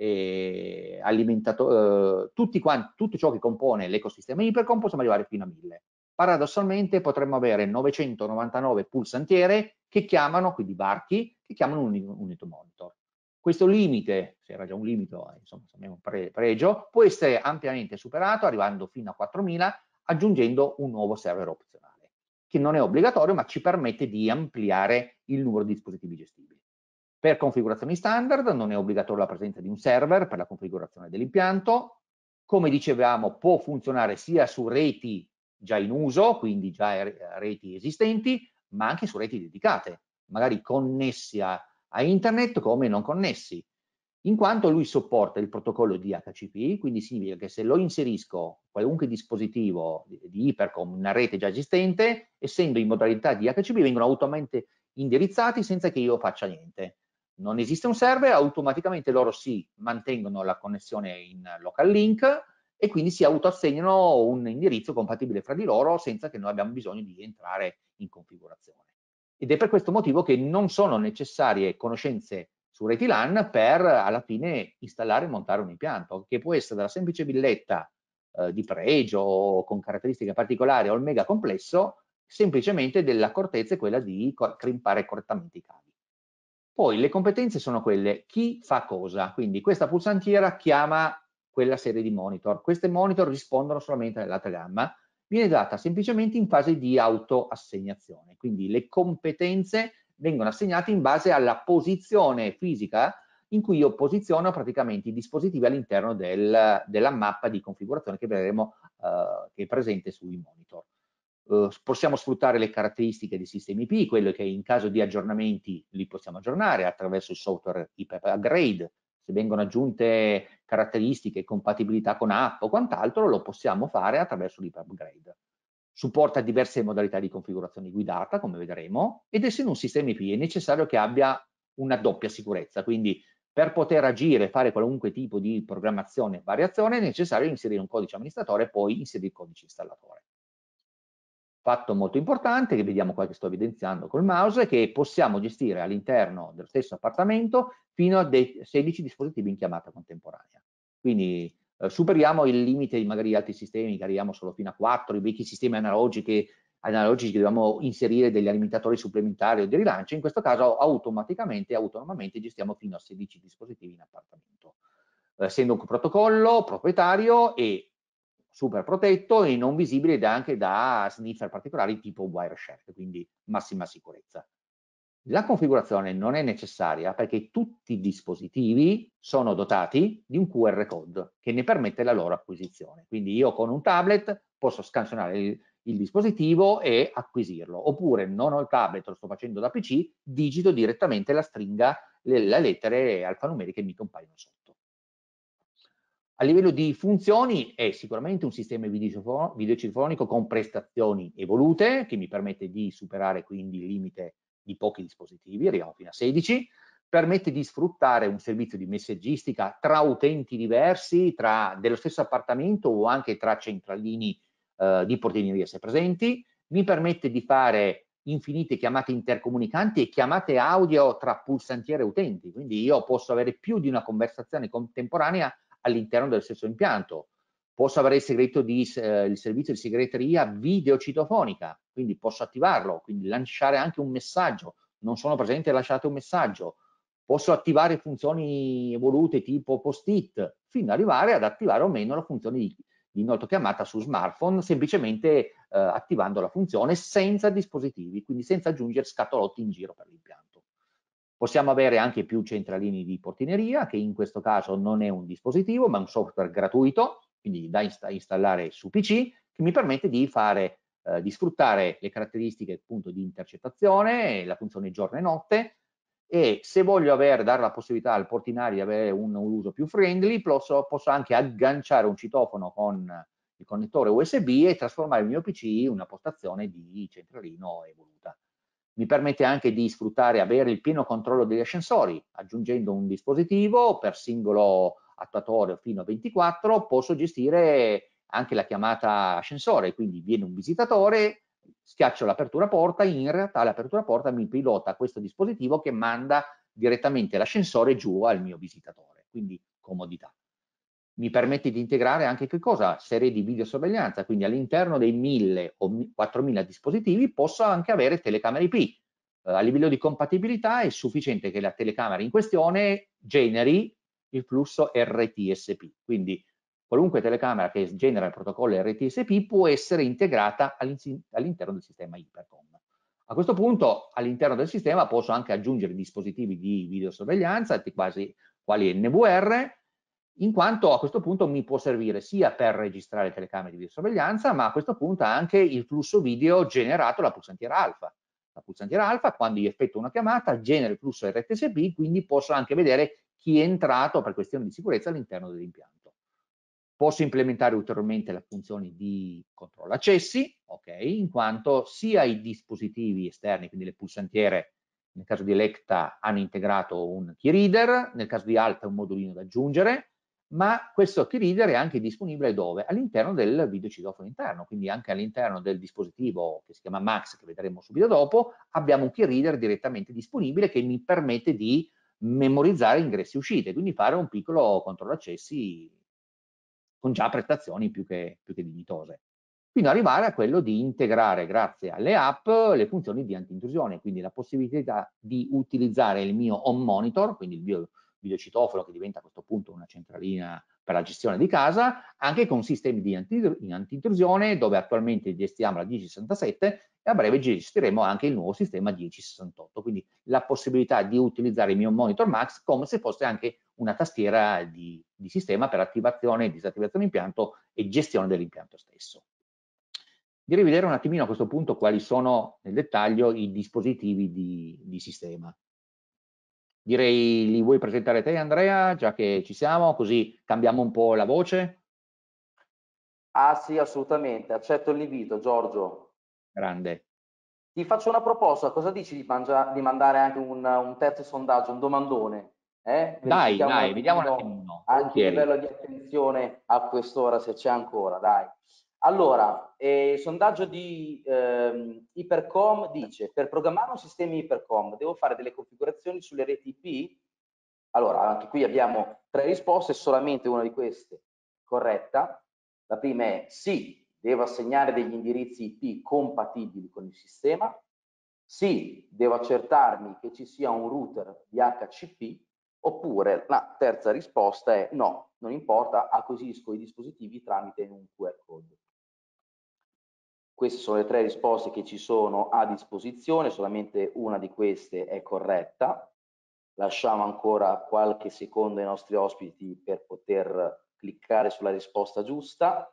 eh, alimentatori, eh, tutti quanti, tutto ciò che compone l'ecosistema Ipercom possiamo arrivare fino a mille. paradossalmente potremmo avere novecentonovantanove pulsantiere che chiamano, quindi varchi, che chiamano un unit monitor. Questo limite, se era già un limite, insomma, abbiamo pre pregio, può essere ampiamente superato arrivando fino a quattromila, aggiungendo un nuovo server opzionale, che non è obbligatorio ma ci permette di ampliare il numero di dispositivi gestibili. Per configurazioni standard non è obbligatoria la presenza di un server per la configurazione dell'impianto. Come dicevamo, può funzionare sia su reti già in uso, quindi già reti esistenti, ma anche su reti dedicate, magari connessi a, a internet come non connessi, in quanto lui supporta il protocollo D H C P, quindi significa che se lo inserisco qualunque dispositivo di, di Ipercom in una rete già esistente, essendo in modalità D H C P vengono automaticamente indirizzati senza che io faccia niente. Non esiste un server, automaticamente loro si mantengono la connessione in local link e quindi si autoassegnano un indirizzo compatibile fra di loro senza che noi abbiamo bisogno di entrare in configurazione. Ed è per questo motivo che non sono necessarie conoscenze su reti LAN per alla fine installare e montare un impianto, che può essere dalla semplice villetta eh, di pregio o con caratteristiche particolari o il mega complesso, semplicemente dell'accortezza è quella di crimpare correttamente i cavi. Poi le competenze sono quelle, chi fa cosa, quindi questa pulsantiera chiama quella serie di monitor, queste monitor rispondono solamente all'alta gamma, viene data semplicemente in fase di autoassegnazione, quindi le competenze vengono assegnate in base alla posizione fisica in cui io posiziono praticamente i dispositivi all'interno del, della mappa di configurazione che vedremo eh, che è presente sui monitor. Uh, possiamo sfruttare le caratteristiche dei sistemi I P, quello che in caso di aggiornamenti li possiamo aggiornare attraverso il software I P Upgrade, se vengono aggiunte caratteristiche, compatibilità con app o quant'altro, lo possiamo fare attraverso l'I P Upgrade. Supporta diverse modalità di configurazione guidata, come vedremo, ed essendo un sistema I P è necessario che abbia una doppia sicurezza, quindi per poter agire e fare qualunque tipo di programmazione e variazione è necessario inserire un codice amministratore e poi inserire il codice installatore. Fatto molto importante, che vediamo qua che sto evidenziando col mouse, è che possiamo gestire all'interno dello stesso appartamento fino a sedici dispositivi in chiamata contemporanea. Quindi eh, superiamo il limite di magari altri sistemi che arriviamo solo fino a quattro, i vecchi sistemi analogici, analogici che dobbiamo inserire degli alimentatori supplementari o dei rilanci, in questo caso automaticamente e autonomamente gestiamo fino a sedici dispositivi in appartamento. Essendo un protocollo proprietario e super protetto e non visibile anche da sniffer particolari tipo Wireshark, quindi massima sicurezza. La configurazione non è necessaria perché tutti i dispositivi sono dotati di un Q R code che ne permette la loro acquisizione. Quindi io con un tablet posso scansionare il, il dispositivo e acquisirlo, oppure non ho il tablet, lo sto facendo da P C, digito direttamente la stringa, le, le lettere alfanumeriche che mi compaiono sotto. A livello di funzioni è sicuramente un sistema videocifonico con prestazioni evolute che mi permette di superare quindi il limite di pochi dispositivi, arriviamo fino a sedici, permette di sfruttare un servizio di messaggistica tra utenti diversi, tra dello stesso appartamento o anche tra centralini eh, di portineria se presenti, mi permette di fare infinite chiamate intercomunicanti e chiamate audio tra pulsantiere e utenti, quindi io posso avere più di una conversazione contemporanea all'interno del stesso impianto. Posso avere il, segreto di, eh, il servizio di segreteria videocitofonica, quindi posso attivarlo, quindi lanciare anche un messaggio. Non sono presente, lasciate un messaggio. Posso attivare funzioni evolute tipo post-it, fino ad arrivare ad attivare o meno la funzione di, di notochiamata su smartphone, semplicemente eh, attivando la funzione senza dispositivi, quindi senza aggiungere scatolotti in giro per l'impianto. Possiamo avere anche più centralini di portineria, che in questo caso non è un dispositivo, ma un software gratuito, quindi da insta installare su P C, che mi permette di, fare, eh, di sfruttare le caratteristiche appunto di intercettazione, la funzione giorno e notte, e se voglio avere, dare la possibilità al portinaio di avere un, un uso più friendly, posso, posso anche agganciare un citofono con il connettore U S B e trasformare il mio P C in una postazione di centralino evoluta. Mi permette anche di sfruttare, avere il pieno controllo degli ascensori, aggiungendo un dispositivo per singolo attuatore fino a ventiquattro, posso gestire anche la chiamata ascensore, quindi viene un visitatore, schiaccio l'apertura porta, in realtà l'apertura porta mi pilota questo dispositivo che manda direttamente l'ascensore giù al mio visitatore, quindi comodità. mi permette di integrare anche che cosa? Serie di videosorveglianza, quindi all'interno dei mille o quattromila dispositivi posso anche avere telecamere I P. Eh, a livello di compatibilità è sufficiente che la telecamera in questione generi il flusso R T S P, quindi qualunque telecamera che genera il protocollo R T S P può essere integrata all'interno del sistema Hypercom. A questo punto all'interno del sistema posso anche aggiungere dispositivi di videosorveglianza, quasi quali N V R, in quanto a questo punto mi può servire sia per registrare telecamere di videosorveglianza, ma a questo punto anche il flusso video generato dalla pulsantiera alfa. La pulsantiera alfa, quando io effettuo una chiamata, genera il flusso R T S P, quindi posso anche vedere chi è entrato per questioni di sicurezza all'interno dell'impianto. Posso implementare ulteriormente la funzione di controllo accessi, ok, in quanto sia i dispositivi esterni, quindi le pulsantiere, nel caso di Electa hanno integrato un key reader, nel caso di Alta un modulino da aggiungere, ma questo key reader è anche disponibile dove? All'interno del videocitofono interno, quindi anche all'interno del dispositivo che si chiama Max, che vedremo subito dopo, abbiamo un key reader direttamente disponibile che mi permette di memorizzare ingressi e uscite, quindi fare un piccolo controllo accessi con già prestazioni più che, più che dignitose, fino ad arrivare a quello di integrare, grazie alle app, le funzioni di anti-intrusione, quindi la possibilità di utilizzare il mio home monitor, quindi il mio videocitofono che diventa a questo punto una centralina per la gestione di casa, anche con sistemi di anti-intrusione, dove attualmente gestiamo la dieci sessantasette e a breve gestiremo anche il nuovo sistema dieci sessantotto, quindi la possibilità di utilizzare il mio monitor Max come se fosse anche una tastiera di, di sistema per attivazione e disattivazione impianto e gestione dell'impianto stesso. Direi vedere un attimino a questo punto quali sono nel dettaglio i dispositivi di, di sistema. Direi li vuoi presentare te Andrea, già che ci siamo, così cambiamo un po' la voce? Ah sì, assolutamente, accetto l'invito Giorgio. Grande. Ti faccio una proposta, cosa dici di, mangia, di mandare anche un, un terzo sondaggio, un domandone? Eh? Dai, Verifichiamo un dai, vediamo un attimino attimino, anche il volentieri. livello di attenzione a quest'ora, se c'è ancora, dai. Allora, eh, il sondaggio di ehm, Hypercom dice, per programmare un sistema Hypercom devo fare delle configurazioni sulle reti I P? Allora, anche qui abbiamo tre risposte, solamente una di queste corretta. La prima è sì, devo assegnare degli indirizzi I P compatibili con il sistema. Sì, devo accertarmi che ci sia un router D H C P. Oppure la terza risposta è no, non importa, acquisisco i dispositivi tramite un Q R code. Queste sono le tre risposte che ci sono a disposizione, solamente una di queste è corretta. Lasciamo ancora qualche secondo ai nostri ospiti per poter cliccare sulla risposta giusta.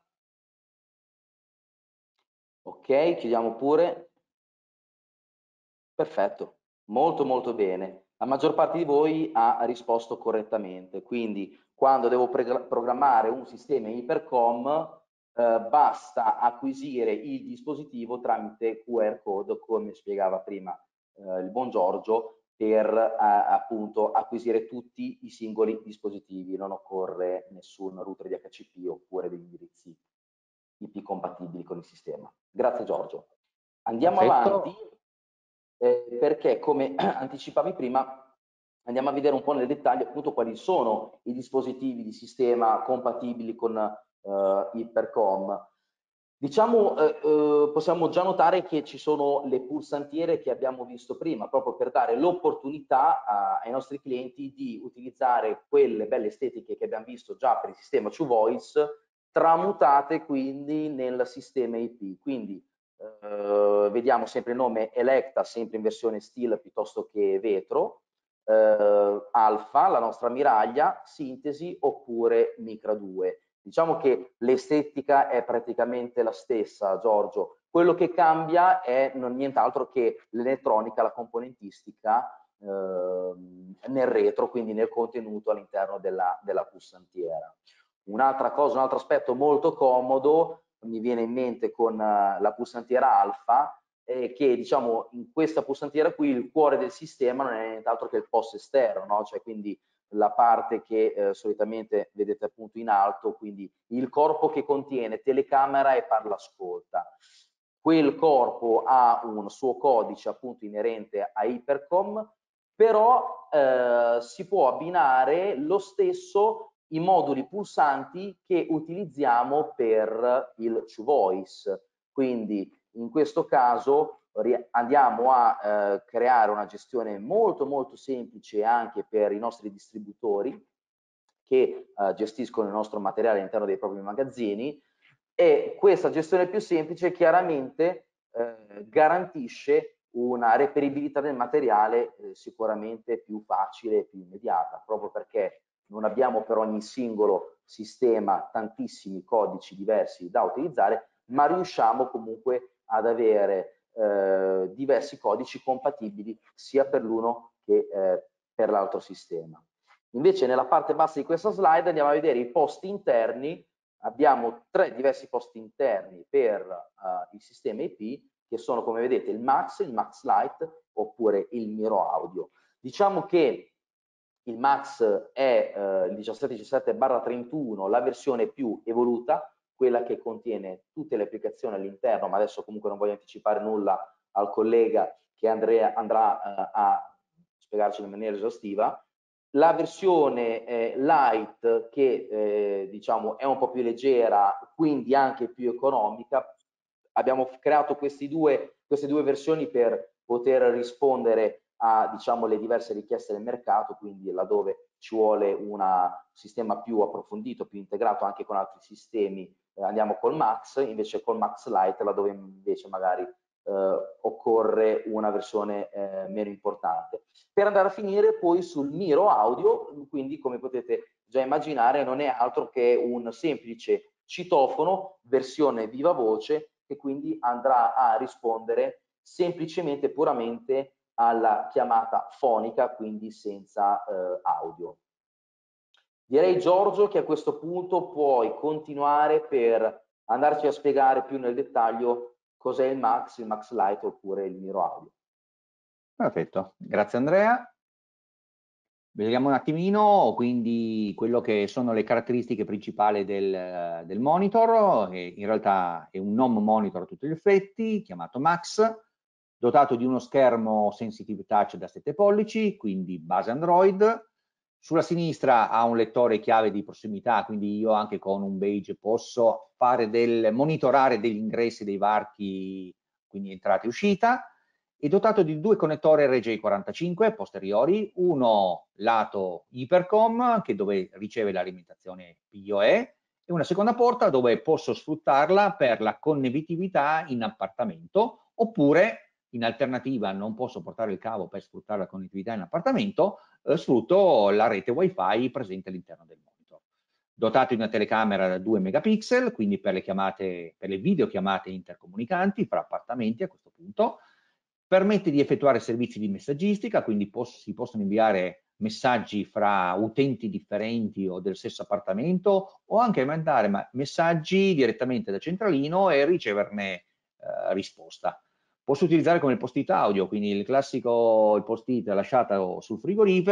Ok, chiudiamo pure. Perfetto, molto molto bene. La maggior parte di voi ha risposto correttamente, quindi quando devo programmare un sistema Hypercom eh, basta acquisire il dispositivo tramite Q R code, come spiegava prima eh, il buon Giorgio, per eh, appunto acquisire tutti i singoli dispositivi, non occorre nessun router D H C P oppure degli indirizzi I P compatibili con il sistema. Grazie Giorgio. Andiamo Perfetto. avanti. Eh, perché come anticipavi prima andiamo a vedere un po' nel dettaglio appunto quali sono i dispositivi di sistema compatibili con eh, Hypercom. Diciamo, eh, eh, possiamo già notare che ci sono le pulsantiere che abbiamo visto prima, proprio per dare l'opportunità ai nostri clienti di utilizzare quelle belle estetiche che abbiamo visto già per il sistema True Voice, tramutate quindi nel sistema I P. Quindi Uh, vediamo sempre il nome Electa, sempre in versione steel piuttosto che vetro, uh, Alfa, la nostra ammiraglia, Sintesi oppure Micra due. Diciamo che l'estetica è praticamente la stessa, Giorgio. Quello che cambia è non nient'altro che l'elettronica, la componentistica uh, nel retro, quindi nel contenuto all'interno della, della pulsantiera. Un'altra cosa, un altro aspetto molto comodo mi viene in mente con uh, la pulsantiera alfa, è che diciamo in questa pulsantiera qui il cuore del sistema non è nient'altro che il P O S esterno, no? Cioè quindi la parte che eh, solitamente vedete appunto in alto, quindi il corpo che contiene telecamera e parlascolta. Quel corpo ha un suo codice appunto inerente a Hypercom, però eh, si può abbinare lo stesso i moduli pulsanti che utilizziamo per il True Voice. Quindi in questo caso andiamo a eh, creare una gestione molto molto semplice anche per i nostri distributori che eh, gestiscono il nostro materiale all'interno dei propri magazzini, e questa gestione più semplice chiaramente eh, garantisce una reperibilità del materiale eh, sicuramente più facile e più immediata, proprio perché non abbiamo per ogni singolo sistema tantissimi codici diversi da utilizzare, ma riusciamo comunque ad avere eh, diversi codici compatibili sia per l'uno che eh, per l'altro sistema. Invece nella parte bassa di questa slide andiamo a vedere i posti interni. Abbiamo tre diversi posti interni per uh, il sistema I P, che sono, come vedete, il Max, il Max Lite oppure il Miro Audio. Diciamo che il Max è uh, il diciassette diciassette barra trentuno, la versione più evoluta, quella che contiene tutte le applicazioni all'interno, ma adesso comunque non voglio anticipare nulla al collega che Andrea andrà uh, a spiegarci in maniera esaustiva. La versione eh, light, che eh, diciamo è un po' più leggera, quindi anche più economica, abbiamo creato questi due, queste due versioni per poter rispondere a diciamo, le diverse richieste del mercato, quindi laddove ci vuole un sistema più approfondito, più integrato anche con altri sistemi, eh, andiamo col Max, invece col Max Lite, laddove invece magari eh, occorre una versione eh, meno importante. Per andare a finire poi sul Miro Audio, quindi come potete già immaginare non è altro che un semplice citofono versione viva voce, che quindi andrà a rispondere semplicemente e puramente alla chiamata fonica, quindi senza eh, audio. Direi, Giorgio, che a questo punto puoi continuare per andarci a spiegare più nel dettaglio cos'è il Max, il Max Lite oppure il Miro Audio. Perfetto, grazie Andrea. Vediamo un attimino quindi quello che sono le caratteristiche principali del, del monitor, che in realtà è un home monitor a tutti gli effetti, chiamato Max, dotato di uno schermo Sensitive Touch da sette pollici, quindi base Android. Sulla sinistra ha un lettore chiave di prossimità, quindi io anche con un badge posso fare del, monitorare degli ingressi dei varchi, quindi entrata e uscita. È dotato di due connettori R J quarantacinque posteriori, uno lato Hypercom, che dove riceve l'alimentazione P I O E, e una seconda porta dove posso sfruttarla per la connettività in appartamento, oppure in alternativa non posso portare il cavo per sfruttare la connettività in appartamento, eh, sfrutto la rete wifi presente all'interno del monitor. Dotato di una telecamera da due megapixel, quindi per le chiamate, per le videochiamate intercomunicanti fra appartamenti a questo punto. Permette di effettuare servizi di messaggistica, quindi poss si possono inviare messaggi fra utenti differenti o del stesso appartamento, o anche mandare ma messaggi direttamente da centralino e riceverne eh, risposta. Posso utilizzare come il post-it audio, quindi il classico il post-it lasciato sul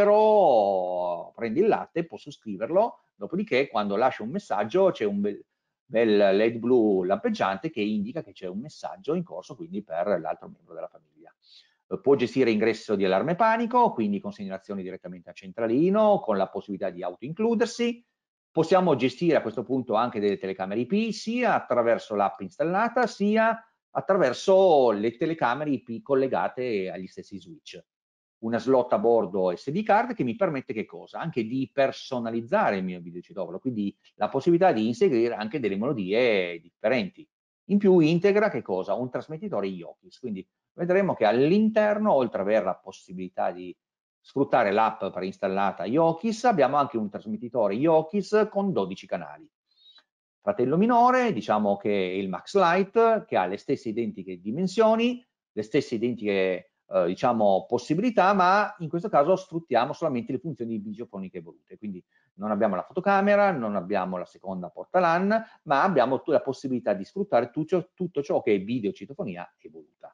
frigorifero, prendi il latte, posso scriverlo, dopodiché quando lascio un messaggio c'è un bel bel L E D blu lampeggiante che indica che c'è un messaggio in corso, quindi per l'altro membro della famiglia. Può gestire ingresso di allarme panico, quindi con segnalazioni direttamente a centralino, con la possibilità di auto-includersi. Possiamo gestire a questo punto anche delle telecamere I P, sia attraverso l'app installata, sia attraverso le telecamere I P collegate agli stessi switch. Una slot a bordo S D card che mi permette che cosa? Anche di personalizzare il mio videocitofono, quindi la possibilità di inserire anche delle melodie differenti. In più integra che cosa? Un trasmettitore Yokis, quindi vedremo che all'interno, oltre ad avere la possibilità di sfruttare l'app preinstallata Yokis, abbiamo anche un trasmettitore Yokis con dodici canali. Fratello minore, diciamo che è il Max Lite, che ha le stesse identiche dimensioni, le stesse identiche eh, diciamo, possibilità, ma in questo caso sfruttiamo solamente le funzioni videofoniche volute. Quindi non abbiamo la fotocamera, non abbiamo la seconda porta LAN, ma abbiamo la possibilità di sfruttare tutto, tutto ciò che è videocitofonia evoluta.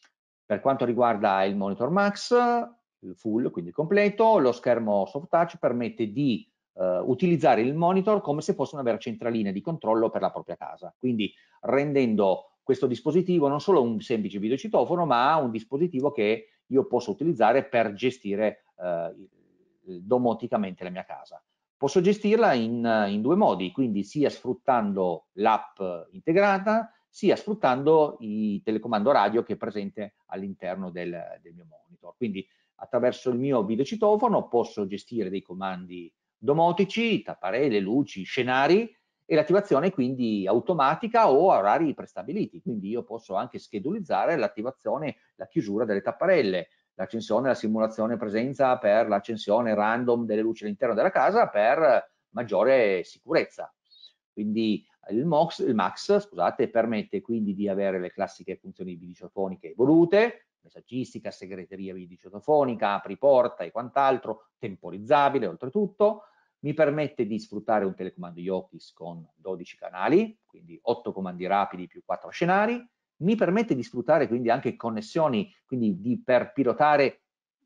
Per quanto riguarda il monitor Max, il full, quindi completo, lo schermo soft touch permette di Uh, utilizzare il monitor come se fosse una vera centralina di controllo per la propria casa, quindi rendendo questo dispositivo non solo un semplice videocitofono, ma un dispositivo che io posso utilizzare per gestire uh, domoticamente la mia casa. Posso gestirla in, in due modi, quindi sia sfruttando l'app integrata, sia sfruttando il telecomando radio che è presente all'interno del, del mio monitor. Quindi attraverso il mio videocitofono posso gestire dei comandi domotici, tapparelle, luci, scenari, e l'attivazione quindi automatica o a orari prestabiliti. Quindi io posso anche schedulare l'attivazione, la chiusura delle tapparelle, l'accensione, la simulazione presenza per l'accensione random delle luci all'interno della casa per maggiore sicurezza. Quindi il MOX, il Max, scusate, permette quindi di avere le classiche funzioni videocitofoniche evolute, messaggistica, segreteria videocitofonica, apri porta e quant'altro, temporizzabile oltretutto. Mi permette di sfruttare un telecomando Yokis con dodici canali, quindi otto comandi rapidi più quattro scenari. Mi permette di sfruttare quindi anche connessioni, quindi di, per pilotare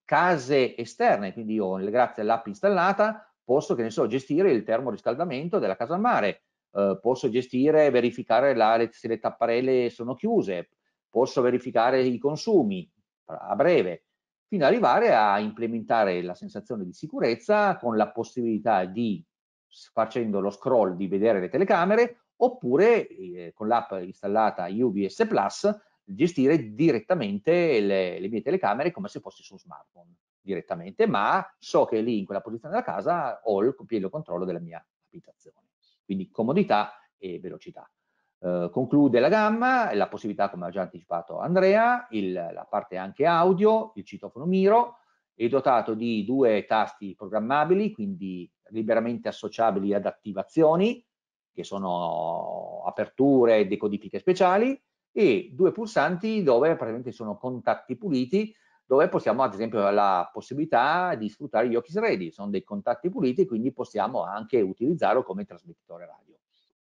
case esterne, quindi io grazie all'app installata posso, che ne so, gestire il termoriscaldamento della casa al mare, eh, posso gestire, verificare la, se le tapparelle sono chiuse, posso verificare i consumi a breve, fino ad arrivare a implementare la sensazione di sicurezza con la possibilità di, facendo lo scroll, di vedere le telecamere, oppure eh, con l'app installata U V S Plus, gestire direttamente le, le mie telecamere come se fossi su smartphone direttamente, ma so che lì in quella posizione della casa ho il pieno controllo della mia abitazione. Quindi comodità e velocità. Uh, conclude la gamma, la possibilità, come ha già anticipato Andrea, il, la parte anche audio, il citofono Miro, è dotato di due tasti programmabili, quindi liberamente associabili ad attivazioni, che sono aperture e decodifiche speciali, e due pulsanti dove praticamente sono contatti puliti, dove possiamo, ad esempio, avere la possibilità di sfruttare gli Yokis Ready, sono dei contatti puliti, quindi possiamo anche utilizzarlo come trasmettitore radio.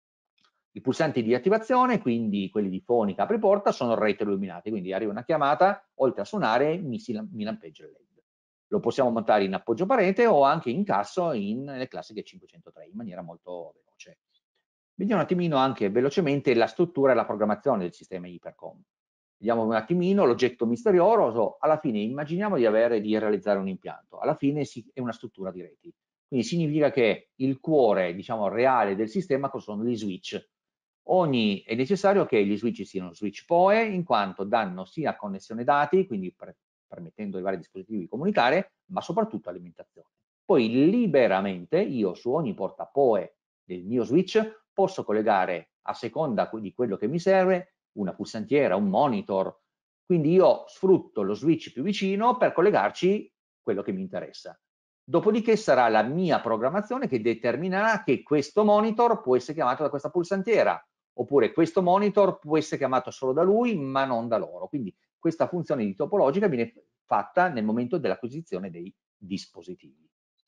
I pulsanti di attivazione, quindi quelli di fonica apri porta, sono retroilluminati, quindi arriva una chiamata, oltre a suonare mi, si, mi lampeggia il L E D. Lo possiamo montare in appoggio parete o anche in casso in, nelle classiche cinquecentotré, in maniera molto veloce. Vediamo un attimino anche velocemente la struttura e la programmazione del sistema Ipercom. Vediamo un attimino l'oggetto misterioso. Alla fine immaginiamo di avere, di realizzare un impianto. Alla fine si, è una struttura di reti. Quindi significa che il cuore, diciamo, reale del sistema sono gli switch. Ogni, è necessario che gli switch siano switch P O E, in quanto danno sia connessione dati, quindi per, permettendo ai vari dispositivi di comunicare, ma soprattutto alimentazione. Poi liberamente io su ogni porta P O E del mio switch posso collegare, a seconda di quello che mi serve, una pulsantiera, un monitor. Quindi io sfrutto lo switch più vicino per collegarci quello che mi interessa. Dopodiché sarà la mia programmazione che determinerà che questo monitor può essere chiamato da questa pulsantiera, oppure questo monitor può essere chiamato solo da lui, ma non da loro. Quindi questa funzione di topologica viene fatta nel momento dell'acquisizione dei dispositivi.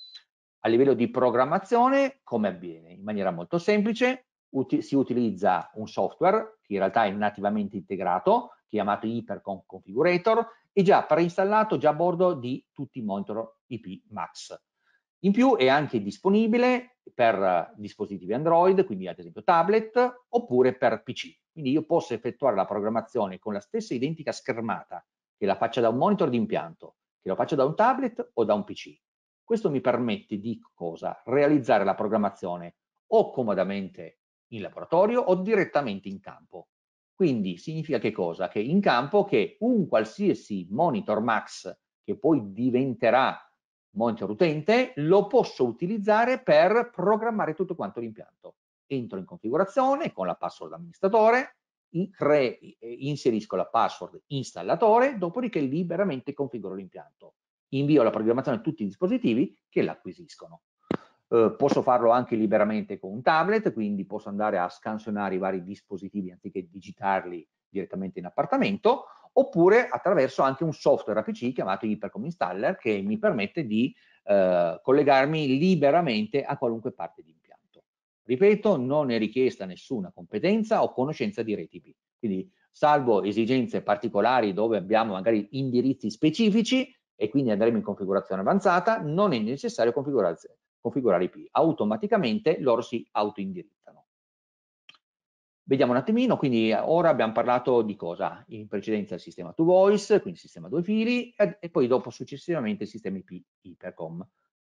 A livello di programmazione, come avviene? In maniera molto semplice, uti si utilizza un software che in realtà è nativamente integrato, chiamato Ipercom Configurator, e già preinstallato già a bordo di tutti i monitor I P Max. In più è anche disponibile per dispositivi Android, quindi ad esempio tablet, oppure per P C. Quindi io posso effettuare la programmazione con la stessa identica schermata, che la faccia da un monitor di impianto, che lo faccia da un tablet o da un P C. Questo mi permette di cosa? Realizzare la programmazione o comodamente in laboratorio o direttamente in campo. Quindi significa che cosa? Che in campo che un qualsiasi monitor Max che poi diventerà monitor utente lo posso utilizzare per programmare tutto quanto l'impianto. Entro in configurazione con la password amministratore, in inserisco la password installatore, dopodiché liberamente configuro l'impianto. Invio la programmazione a tutti i dispositivi che l'acquisiscono. Eh, posso farlo anche liberamente con un tablet, quindi posso andare a scansionare i vari dispositivi anziché digitarli direttamente in appartamento, oppure attraverso anche un software a P C chiamato Ipercom Installer che mi permette di eh, collegarmi liberamente a qualunque parte di impianto. Ripeto, non è richiesta nessuna competenza o conoscenza di reti I P, quindi salvo esigenze particolari dove abbiamo magari indirizzi specifici e quindi andremo in configurazione avanzata, non è necessario configurare, configurare I P, automaticamente loro si autoindirizzano. Vediamo un attimino, quindi ora abbiamo parlato di cosa? In precedenza il sistema to voice, quindi il sistema a due fili, e, e poi dopo successivamente il sistema I P Ipercom.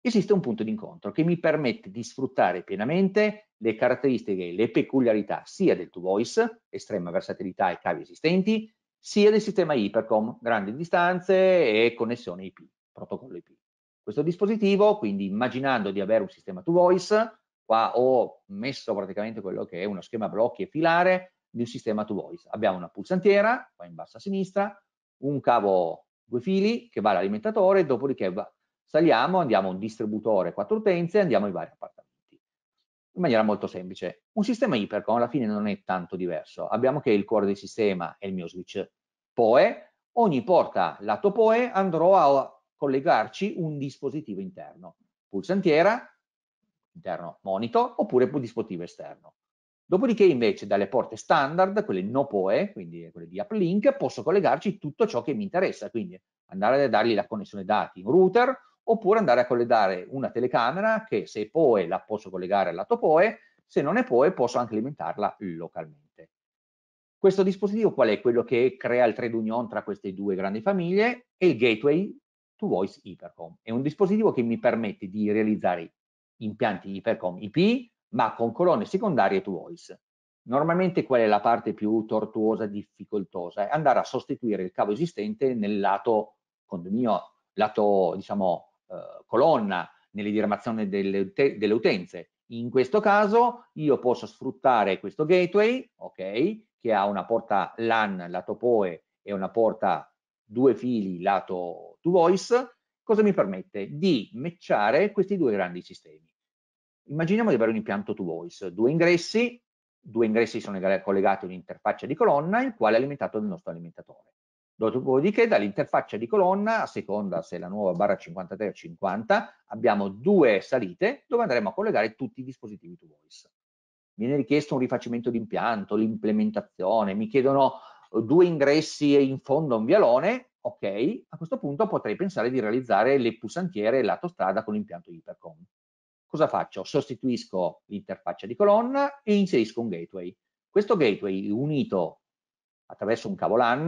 esiste un punto d'incontro che mi permette di sfruttare pienamente le caratteristiche e le peculiarità sia del two voice, estrema versatilità e cavi esistenti, sia del sistema Hypercom, grandi distanze e connessione I P, protocollo I P. Questo dispositivo, quindi immaginando di avere un sistema two voice, qua ho messo praticamente quello che è uno schema blocchi e filare di un sistema two voice. Abbiamo una pulsantiera, qua in basso a sinistra, un cavo due fili che va all'alimentatore, dopodiché va, saliamo, andiamo a un distributore quattro utenze e andiamo ai vari appartamenti. In maniera molto semplice. Un sistema Hypercom alla fine non è tanto diverso. Abbiamo che il cuore del sistema è il mio switch P O E, ogni porta lato P O E andrò a collegarci un dispositivo interno, pulsantiera, interno monitor, oppure un dispositivo esterno. Dopodiché invece dalle porte standard, quelle no P O E, quindi quelle di uplink, posso collegarci tutto ciò che mi interessa, quindi andare a dargli la connessione dati in router, oppure andare a collegare una telecamera che se è P O E la posso collegare al lato P O E, se non è P O E posso anche alimentarla localmente. Questo dispositivo qual è? Quello che crea il trade union tra queste due grandi famiglie è il Gateway two voice Hypercom. È un dispositivo che mi permette di realizzare impianti Hypercom I P, ma con colonne secondarie two voice. Normalmente qual è la parte più tortuosa, difficoltosa? È andare a sostituire il cavo esistente nel lato condominio, lato diciamo eh, colonna, nelle diramazioni delle, delle utenze. In questo caso io posso sfruttare questo gateway, ok, che ha una porta LAN lato P O E e una porta due fili lato two voice. Cosa mi permette? Di matchare questi due grandi sistemi. Immaginiamo di avere un impianto two voice, due ingressi, due ingressi sono collegati a un'interfaccia di colonna, il quale è alimentato dal nostro alimentatore. Dopodiché dall'interfaccia di colonna, a seconda se è la nuova barra cinquantatré o cinquanta, abbiamo due salite dove andremo a collegare tutti i dispositivi two voice. Viene richiesto un rifacimento di impianto, l'implementazione, mi chiedono due ingressi e in fondo un vialone, ok, a questo punto potrei pensare di realizzare le pulsantiere lato strada con l'impianto Hypercom. Cosa faccio? Sostituisco l'interfaccia di colonna e inserisco un gateway. Questo gateway unito attraverso un cavo LAN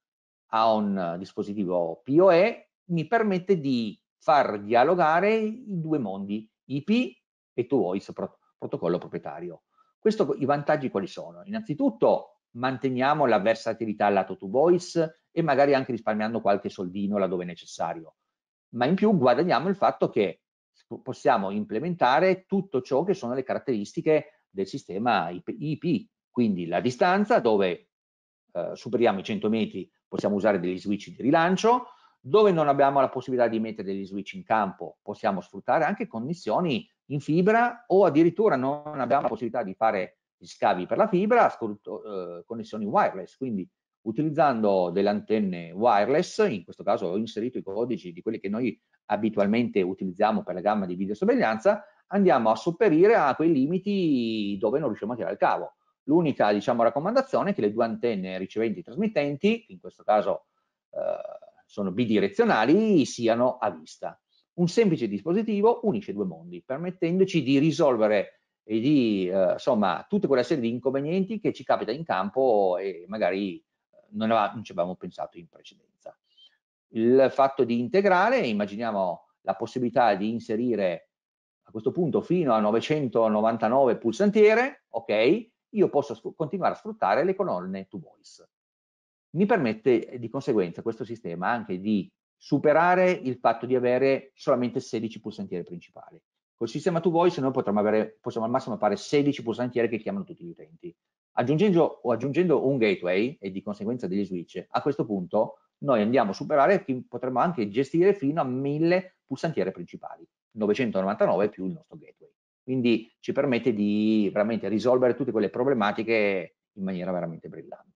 a un dispositivo P O E mi permette di far dialogare i due mondi, I P e two voice, protocollo proprietario. Questo, i vantaggi quali sono? Innanzitutto manteniamo la versatilità al lato two voice e magari anche risparmiando qualche soldino laddove necessario, ma in più guadagniamo il fatto che possiamo implementare tutto ciò che sono le caratteristiche del sistema I P, quindi la distanza dove eh, superiamo i cento metri possiamo usare degli switch di rilancio, dove non abbiamo la possibilità di mettere degli switch in campo possiamo sfruttare anche connessioni in fibra o addirittura non abbiamo la possibilità di fare gli scavi per la fibra, eh, connessioni wireless, quindi utilizzando delle antenne wireless, in questo caso ho inserito i codici di quelli che noi abitualmente utilizziamo per la gamma di videosorveglianza, andiamo a sopperire a quei limiti dove non riusciamo a tirare il cavo. L'unica diciamo, raccomandazione è che le due antenne riceventi e trasmittenti, che in questo caso eh, sono bidirezionali, siano a vista. Un semplice dispositivo unisce due mondi, permettendoci di risolvere e di, eh, insomma, tutta quella serie di inconvenienti che ci capita in campo e magari non, aveva, non ci avevamo pensato in precedenza. Il fatto di integrare, immaginiamo la possibilità di inserire a questo punto fino a novecentonovantanove pulsantiere, ok, io posso continuare a sfruttare le colonne two voice. Mi permette di conseguenza questo sistema anche di superare il fatto di avere solamente sedici pulsantiere principali. Col sistema two voice noi potremmo avere, possiamo al massimo fare sedici pulsantiere che chiamano tutti gli utenti. Aggiungendo, o aggiungendo un gateway e di conseguenza degli switch, a questo punto noi andiamo a superare, potremmo anche gestire fino a mille pulsantiere principali, novecentonovantanove più il nostro gateway. Quindi ci permette di veramente risolvere tutte quelle problematiche in maniera veramente brillante.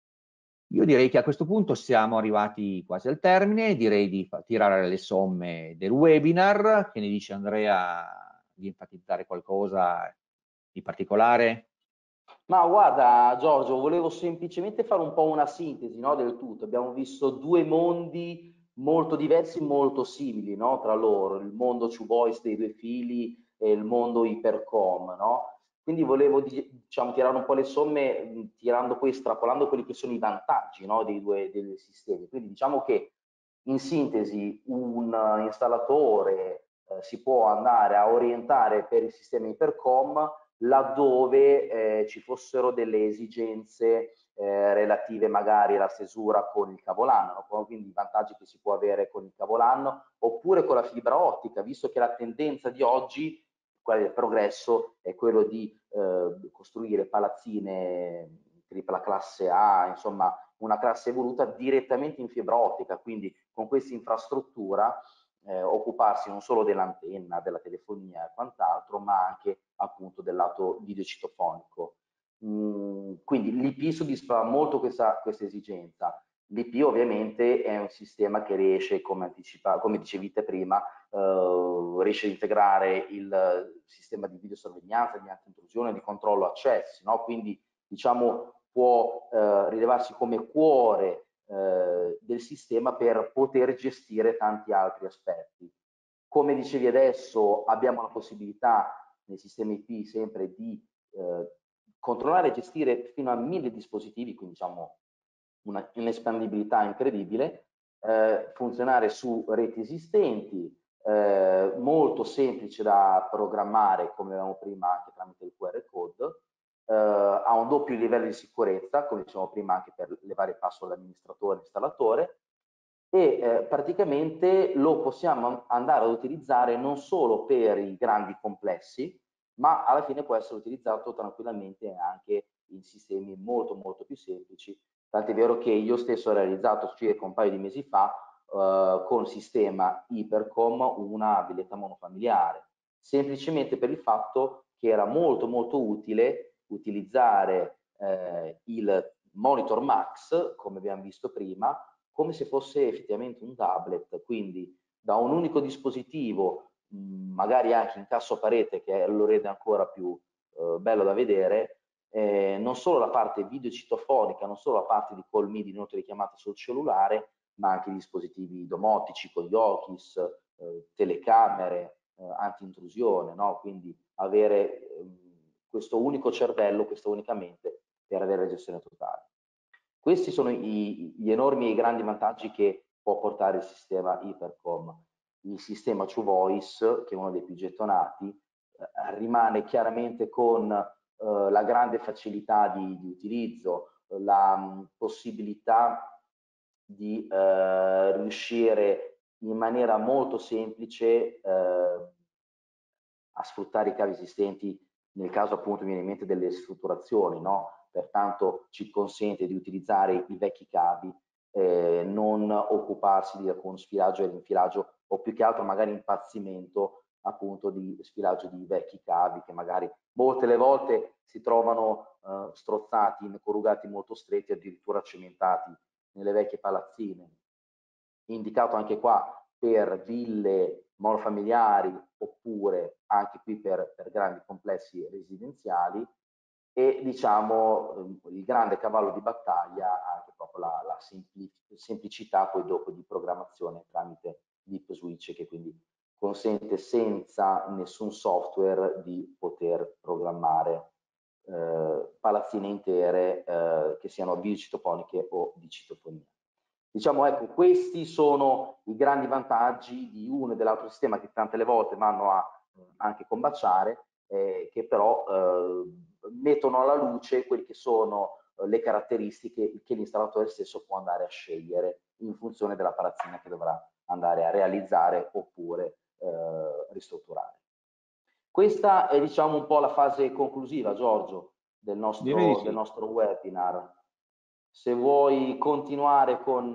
Io direi che a questo punto siamo arrivati quasi al termine, direi di tirare le somme del webinar. Che ne dice Andrea, di enfatizzare qualcosa di particolare? Ma guarda Giorgio, volevo semplicemente fare un po' una sintesi, no, del tutto. Abbiamo visto due mondi molto diversi, molto simili, no, tra loro, il mondo two voice dei due fili e il mondo Hypercom, no? Quindi volevo diciamo, tirare un po' le somme, tirando poi, estrapolando quelli che sono i vantaggi, no, dei, due, dei due sistemi. Quindi diciamo che in sintesi un installatore eh, si può andare a orientare per il sistema Ipercom laddove eh, ci fossero delle esigenze eh, relative magari alla stesura con il cavo LAN, no? Quindi i vantaggi che si può avere con il cavo LAN oppure con la fibra ottica, visto che la tendenza di oggi, quella del progresso, è quello di eh, costruire palazzine tripla classe A, insomma una classe evoluta direttamente in fibra ottica, quindi con questa infrastruttura eh, occuparsi non solo dell'antenna, della telefonia e quant'altro, ma anche appunto del lato videocitofonico. Mm, quindi l'I P soddisfa molto questa, questa esigenza. L'I P ovviamente è un sistema che riesce, come, anticipa, come dicevi te prima, eh, riesce a integrare il sistema di videosorveglianza, di anti-intrusione, di controllo accessi, no? Quindi diciamo può eh, rilevarsi come cuore eh, del sistema per poter gestire tanti altri aspetti. Come dicevi adesso, abbiamo la possibilità nei sistemi I P sempre di eh, controllare e gestire fino a mille dispositivi, quindi diciamo una un'espandibilità incredibile, eh, funzionare su reti esistenti, eh, molto semplice da programmare, come avevamo prima anche tramite il Q R code, eh, ha un doppio livello di sicurezza, come dicevamo prima anche per le varie password amministratore e installatore, e eh, praticamente lo possiamo andare ad utilizzare non solo per i grandi complessi, ma alla fine può essere utilizzato tranquillamente anche in sistemi molto molto più semplici, tant'è vero che io stesso ho realizzato circa un paio di mesi fa eh, con sistema Ipercom una villetta monofamiliare, semplicemente per il fatto che era molto molto utile utilizzare eh, il Monitor Max, come abbiamo visto prima, come se fosse effettivamente un tablet, quindi da un unico dispositivo, mh, magari anche in cassoparete, che lo rende ancora più eh, bello da vedere, eh, non solo la parte videocitofonica, non solo la parte di call M I D, inoltre richiamata sul cellulare, ma anche dispositivi domotici con gli Oculus, eh, telecamere, eh, anti-intrusione, no? Quindi avere eh, questo unico cervello, questa unica mente per avere la gestione totale. Questi sono i, gli enormi e i grandi vantaggi che può portare il sistema Ipercom. Il sistema True Voice, che è uno dei più gettonati, eh, rimane chiaramente con eh, la grande facilità di, di utilizzo, la mh, possibilità di eh, riuscire in maniera molto semplice eh, a sfruttare i cavi esistenti nel caso appunto mi viene in mente delle sstrutturazioni, no? Pertanto ci consente di utilizzare i vecchi cavi, eh, non occuparsi di alcun sfilaggio e rinfilaggio o più che altro magari impazzimento appunto di sfilaggio di vecchi cavi che magari molte le volte si trovano eh, strozzati, corrugati molto stretti, addirittura cementati nelle vecchie palazzine. Indicato anche qua per ville monofamiliari oppure anche qui per, per grandi complessi residenziali e diciamo il grande cavallo di battaglia anche proprio la, la semplicità poi dopo di programmazione tramite Deep Switch che quindi consente senza nessun software di poter programmare eh, palazzine intere eh, che siano videocitofoniche o di citofonia. Diciamo, ecco, questi sono i grandi vantaggi di uno e dell'altro sistema che tante le volte vanno a anche combaciare, eh, che però eh, mettono alla luce quelle che sono eh, le caratteristiche che l'installatore stesso può andare a scegliere in funzione della palazzina che dovrà andare a realizzare oppure eh, ristrutturare. Questa è diciamo un po' la fase conclusiva, Giorgio, del nostro, sì. del nostro webinar. Se vuoi continuare con...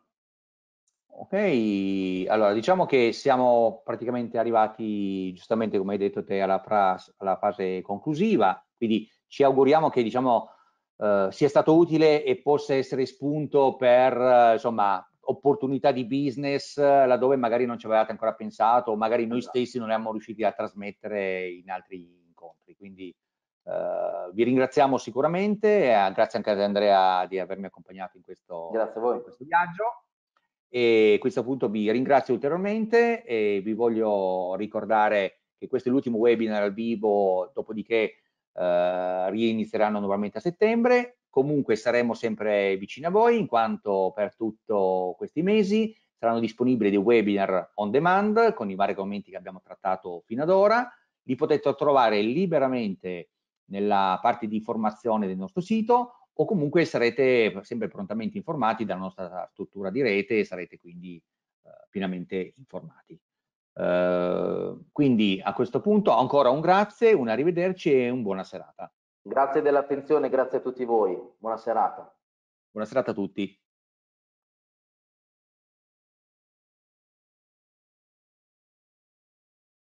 Ok, allora diciamo che siamo praticamente arrivati, giustamente come hai detto te, alla, alla fase conclusiva, quindi ci auguriamo che diciamo, eh, sia stato utile e possa essere spunto per eh, insomma, opportunità di business eh, laddove magari non ci avevate ancora pensato o magari noi Esatto. stessi non siamo riusciti a trasmettere in altri incontri. Quindi eh, vi ringraziamo sicuramente, eh, grazie anche ad Andrea di avermi accompagnato in questo, Grazie a voi. in questo viaggio. E a questo punto vi ringrazio ulteriormente e vi voglio ricordare che questo è l'ultimo webinar al vivo, dopodiché eh, riinizieranno nuovamente a settembre. Comunque saremo sempre vicini a voi in quanto per tutti questi mesi saranno disponibili dei webinar on demand con i vari argomenti che abbiamo trattato fino ad ora. Li potete trovare liberamente nella parte di informazione del nostro sito, o comunque sarete sempre prontamente informati dalla nostra struttura di rete e sarete quindi eh, pienamente informati. Eh, quindi a questo punto ancora un grazie, un arrivederci e una buona serata. Grazie dell'attenzione, grazie a tutti voi. Buona serata. Buona serata a tutti.